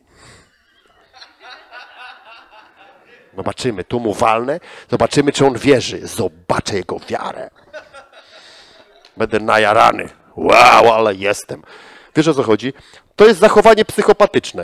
Zobaczymy, tu mu walnę, zobaczymy, czy on wierzy. Zobaczę jego wiarę. Będę najarany. Wow, ale jestem. Wiesz, o co chodzi? To jest zachowanie psychopatyczne.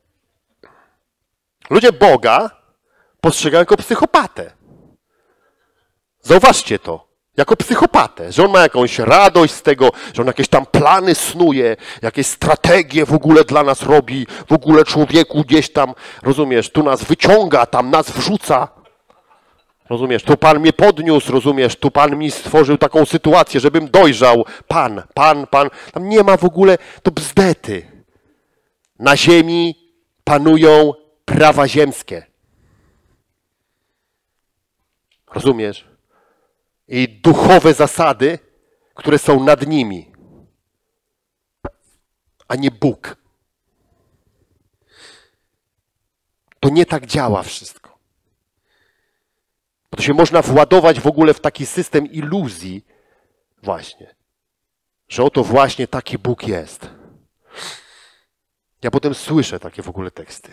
Ludzie Boga postrzegają jako psychopatę. Zauważcie to. Jako psychopatę, że on ma jakąś radość z tego, że on jakieś tam plany snuje, jakieś strategie w ogóle dla nas robi, w ogóle człowieku gdzieś tam, rozumiesz, tu nas wyciąga, tam nas wrzuca. Rozumiesz, tu Pan mnie podniósł, rozumiesz, tu Pan mi stworzył taką sytuację, żebym dojrzał. Pan. Tam nie ma w ogóle, to bzdety. Na ziemi panują prawa ziemskie. Rozumiesz? I duchowe zasady, które są nad nimi, a nie Bóg. To nie tak działa wszystko. Bo to się można władować w ogóle w taki system iluzji właśnie, że oto właśnie taki Bóg jest. Ja potem słyszę takie w ogóle teksty.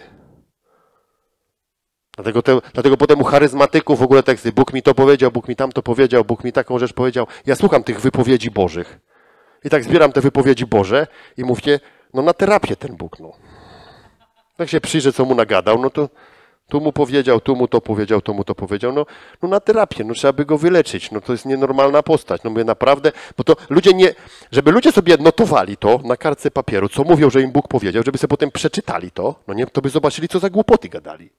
Dlatego potem u charyzmatyków w ogóle teksty. Bóg mi to powiedział, Bóg mi tamto powiedział, Bóg mi taką rzecz powiedział. Ja słucham tych wypowiedzi Bożych. I tak zbieram te wypowiedzi Boże i mówię, no na terapię ten Bóg, no. Tak się przyjrzę, co mu nagadał, no to tu mu powiedział, tu mu to powiedział, to mu to powiedział. No na terapię, no trzeba by go wyleczyć. No to jest nienormalna postać. No mówię, naprawdę, bo to ludzie nie, żeby ludzie sobie notowali to na kartce papieru, co mówią, że im Bóg powiedział, żeby sobie potem przeczytali to, no nie, to by zobaczyli, co za głupoty gadali.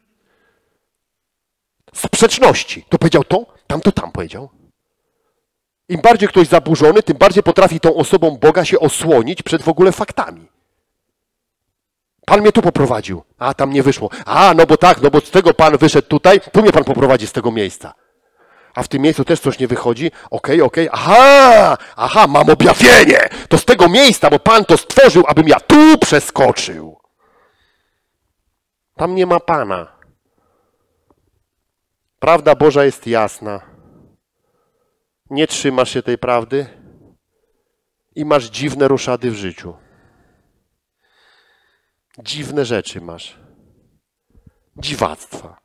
Sprzeczności. To powiedział to, tam powiedział. Im bardziej ktoś zaburzony, tym bardziej potrafi tą osobą Boga się osłonić przed w ogóle faktami. Pan mnie tu poprowadził, a tam nie wyszło. A, no bo tak, no bo z tego Pan wyszedł tutaj, tu mnie Pan poprowadzi z tego miejsca. A w tym miejscu też coś nie wychodzi. Okej, aha, mam objawienie. To z tego miejsca, bo Pan to stworzył, abym ja tu przeskoczył. Tam nie ma Pana. Prawda Boża jest jasna. Nie trzymasz się tej prawdy i masz dziwne roszady w życiu. Dziwne rzeczy masz. Dziwactwa.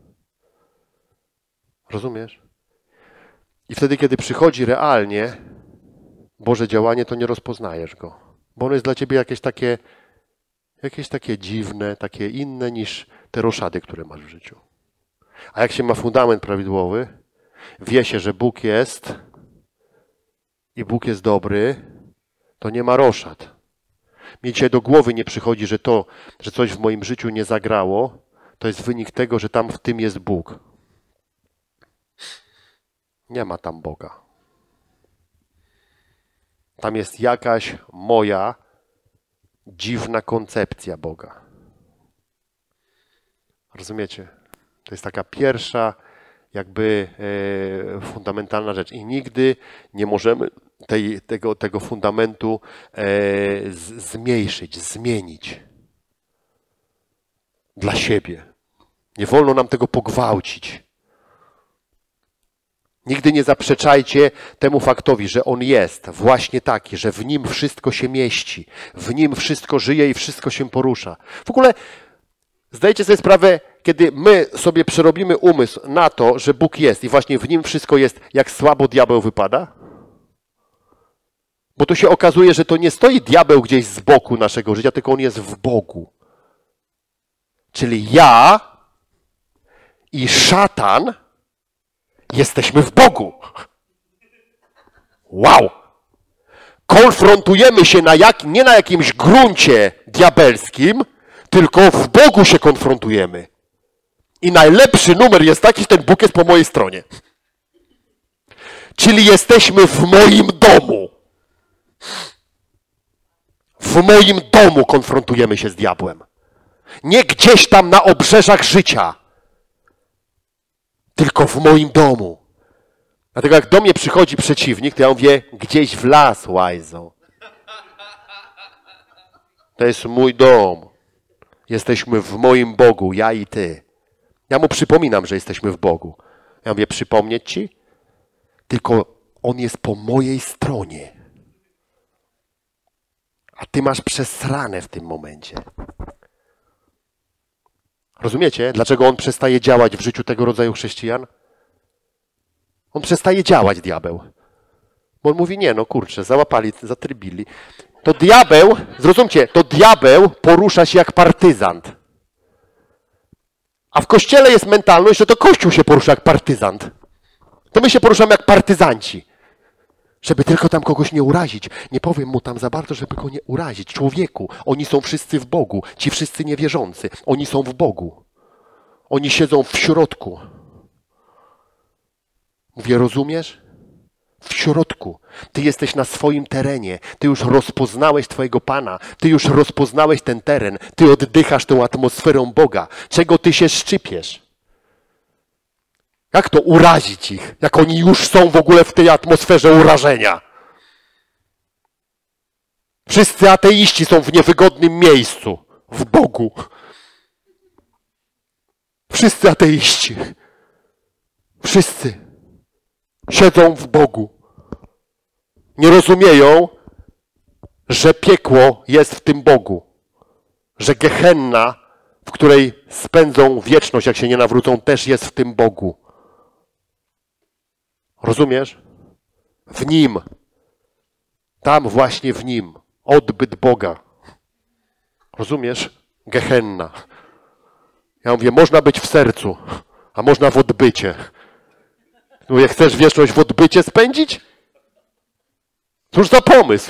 Rozumiesz? I wtedy, kiedy przychodzi realnie Boże działanie, to nie rozpoznajesz go. Bo ono jest dla ciebie jakieś takie dziwne, takie inne niż te roszady, które masz w życiu. A jak się ma fundament prawidłowy, wie się, że Bóg jest i Bóg jest dobry, to nie ma roszad. Mi dzisiaj do głowy nie przychodzi, że że coś w moim życiu nie zagrało, to jest wynik tego, że tam w tym jest Bóg. Nie ma tam Boga. Tam jest jakaś moja dziwna koncepcja Boga. Rozumiecie? To jest taka pierwsza jakby fundamentalna rzecz. I nigdy nie możemy tego fundamentu zmniejszyć, zmienić dla siebie. Nie wolno nam tego pogwałcić. Nigdy nie zaprzeczajcie temu faktowi, że On jest właśnie taki, że w Nim wszystko się mieści, w Nim wszystko żyje i wszystko się porusza. W ogóle zdajecie sobie sprawę, kiedy my sobie przerobimy umysł na to, że Bóg jest i właśnie w Nim wszystko jest, jak słabo diabeł wypada? Bo to się okazuje, że to nie stoi diabeł gdzieś z boku naszego życia, tylko on jest w Bogu. Czyli ja i szatan jesteśmy w Bogu. Wow! Konfrontujemy się nie na jakimś gruncie diabelskim, tylko w Bogu się konfrontujemy. I najlepszy numer jest taki, że ten Bóg jest po mojej stronie. Czyli jesteśmy w moim domu. W moim domu konfrontujemy się z diabłem. Nie gdzieś tam na obrzeżach życia, tylko w moim domu. Dlatego jak do mnie przychodzi przeciwnik, to ja mówię, gdzieś w las, łajzo. To jest mój dom. Jesteśmy w moim Bogu, ja i ty. Ja mu przypominam, że jesteśmy w Bogu. Ja mówię, przypomnieć ci? Tylko on jest po mojej stronie. A ty masz przesrane w tym momencie. Rozumiecie, dlaczego on przestaje działać w życiu tego rodzaju chrześcijan? On przestaje działać, diabeł. Bo on mówi, nie no kurczę, załapali, zatrybili. To diabeł, zrozumcie, to diabeł porusza się jak partyzant. A w Kościele jest mentalność, że to Kościół się porusza jak partyzant. To my się poruszamy jak partyzanci. Żeby tylko tam kogoś nie urazić. Nie powiem mu tam za bardzo, żeby go nie urazić. Człowieku, oni są wszyscy w Bogu. Ci wszyscy niewierzący. Oni są w Bogu. Oni siedzą w środku. Mówię, rozumiesz? W środku. Ty jesteś na swoim terenie. Ty już rozpoznałeś twojego Pana. Ty już rozpoznałeś ten teren. Ty oddychasz tą atmosferą Boga. Czego ty się szczypiesz? Jak to urazić ich? Jak oni już są w ogóle w tej atmosferze urażenia? Wszyscy ateiści są w niewygodnym miejscu. W Bogu. Wszyscy ateiści. Wszyscy siedzą w Bogu. Nie rozumieją, że piekło jest w tym Bogu. Że Gehenna, w której spędzą wieczność, jak się nie nawrócą, też jest w tym Bogu. Rozumiesz? W Nim. Tam właśnie w Nim. Odbyt Boga. Rozumiesz? Gehenna. Ja mówię, można być w sercu, a można w odbycie. Mówię, chcesz wieczność w odbycie spędzić? Cóż za pomysł?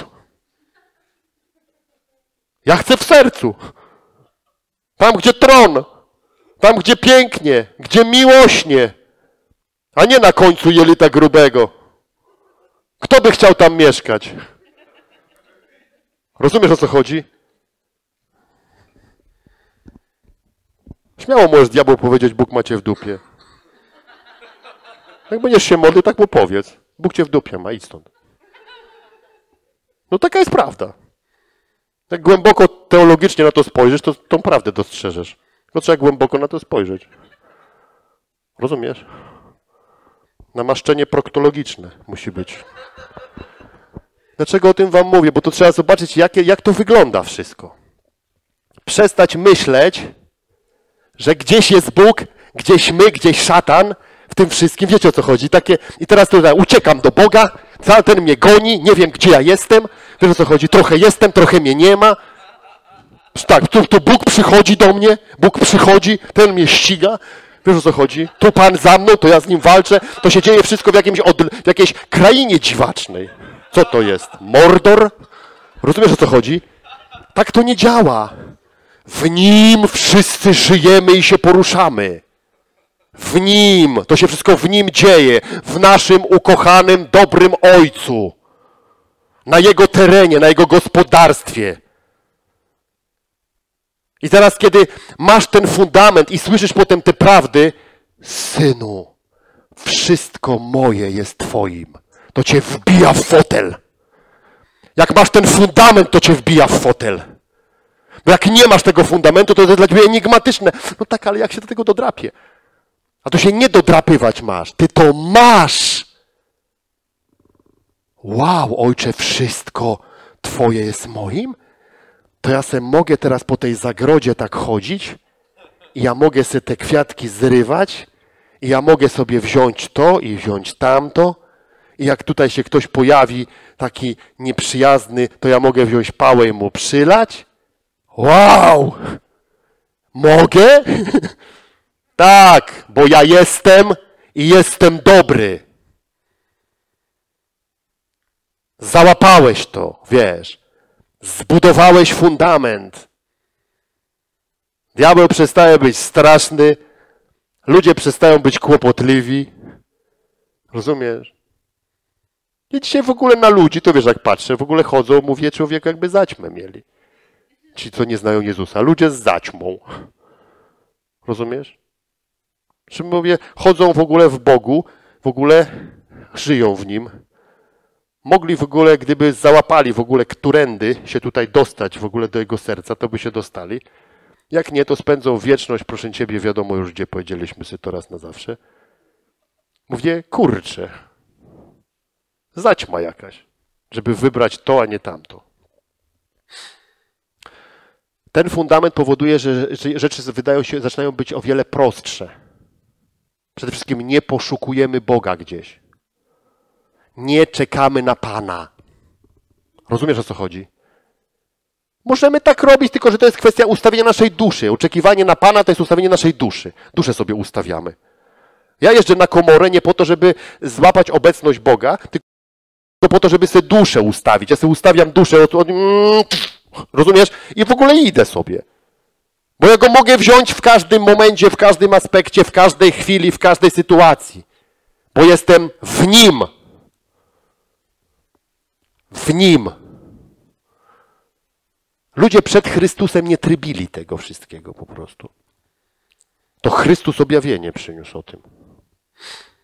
Ja chcę w sercu. Tam, gdzie tron. Tam, gdzie pięknie. Gdzie miłośnie. A nie na końcu jelita grubego. Kto by chciał tam mieszkać? Rozumiesz, o co chodzi? Śmiało możesz diabłu powiedzieć, Bóg macie w dupie. Jak będziesz się modlił, tak mu powiedz. Bóg cię w dupie ma, idź stąd. No taka jest prawda. Jak głęboko teologicznie na to spojrzysz, to tą prawdę dostrzeżesz. Tylko trzeba głęboko na to spojrzeć. Rozumiesz? Namaszczenie proktologiczne musi być. Dlaczego o tym wam mówię? Bo to trzeba zobaczyć, jak to wygląda wszystko. przestać myśleć, że gdzieś jest Bóg, gdzieś my, gdzieś szatan, w tym wszystkim, wiecie o co chodzi? Takie, i teraz to uciekam do Boga, cały ten mnie goni, nie wiem gdzie ja jestem, wiesz o co chodzi? Trochę jestem, trochę mnie nie ma. Tak, tu Bóg przychodzi do mnie, Bóg przychodzi, ten mnie ściga, wiesz o co chodzi? Tu Pan za mną, to ja z Nim walczę, to się dzieje wszystko w jakiejś krainie dziwacznej. Co to jest? Mordor? Rozumiesz o co chodzi? Tak to nie działa. W Nim wszyscy żyjemy i się poruszamy. W Nim, to się wszystko w Nim dzieje, w naszym ukochanym, dobrym Ojcu. Na Jego terenie, na Jego gospodarstwie. I teraz, kiedy masz ten fundament i słyszysz potem te prawdy, synu, wszystko moje jest Twoim. To cię wbija w fotel. Jak masz ten fundament, to cię wbija w fotel. Bo jak nie masz tego fundamentu, to jest dla ciebie enigmatyczne. No tak, ale jak się do tego dodrapie? A to się nie dodrapywać masz. Ty to masz. Wow, Ojcze, wszystko Twoje jest moim? To ja se mogę teraz po tej zagrodzie tak chodzić i ja mogę sobie te kwiatki zrywać i ja mogę sobie wziąć to i wziąć tamto i jak tutaj się ktoś pojawi taki nieprzyjazny, to ja mogę wziąć pałę i mu przylać? Wow! Mogę? Tak, bo ja jestem i jestem dobry. Załapałeś to, wiesz. Zbudowałeś fundament. Diabeł przestaje być straszny. Ludzie przestają być kłopotliwi. Rozumiesz? I dzisiaj w ogóle na ludzi, to wiesz jak patrzę, w ogóle chodzą, mówię, człowiek jakby zaćmę mieli. Ci, co nie znają Jezusa. Ludzie z zaćmą. Rozumiesz? Czy mówię, chodzą w ogóle w Bogu, w ogóle żyją w Nim. Mogli w ogóle, gdyby załapali w ogóle, którędy się tutaj dostać w ogóle do Jego serca, to by się dostali. Jak nie, to spędzą wieczność, proszę Ciebie, wiadomo już gdzie, powiedzieliśmy sobie to raz na zawsze. Mówię, kurczę, zaćma jakaś, żeby wybrać to, a nie tamto. Ten fundament powoduje, że rzeczy zaczynają być o wiele prostsze. Przede wszystkim nie poszukujemy Boga gdzieś. Nie czekamy na Pana. Rozumiesz, o co chodzi? Możemy tak robić, tylko że to jest kwestia ustawienia naszej duszy. Oczekiwanie na Pana to jest ustawienie naszej duszy. Duszę sobie ustawiamy. Ja jeżdżę na komorę nie po to, żeby złapać obecność Boga, tylko po to, żeby sobie duszę ustawić. Ja sobie ustawiam duszę, rozumiesz? I w ogóle idę sobie. Bo ja go mogę wziąć w każdym momencie, w każdym aspekcie, w każdej chwili, w każdej sytuacji. Bo jestem w Nim. W Nim. Ludzie przed Chrystusem nie trybili tego wszystkiego po prostu. To Chrystus objawienie przyniósł o tym.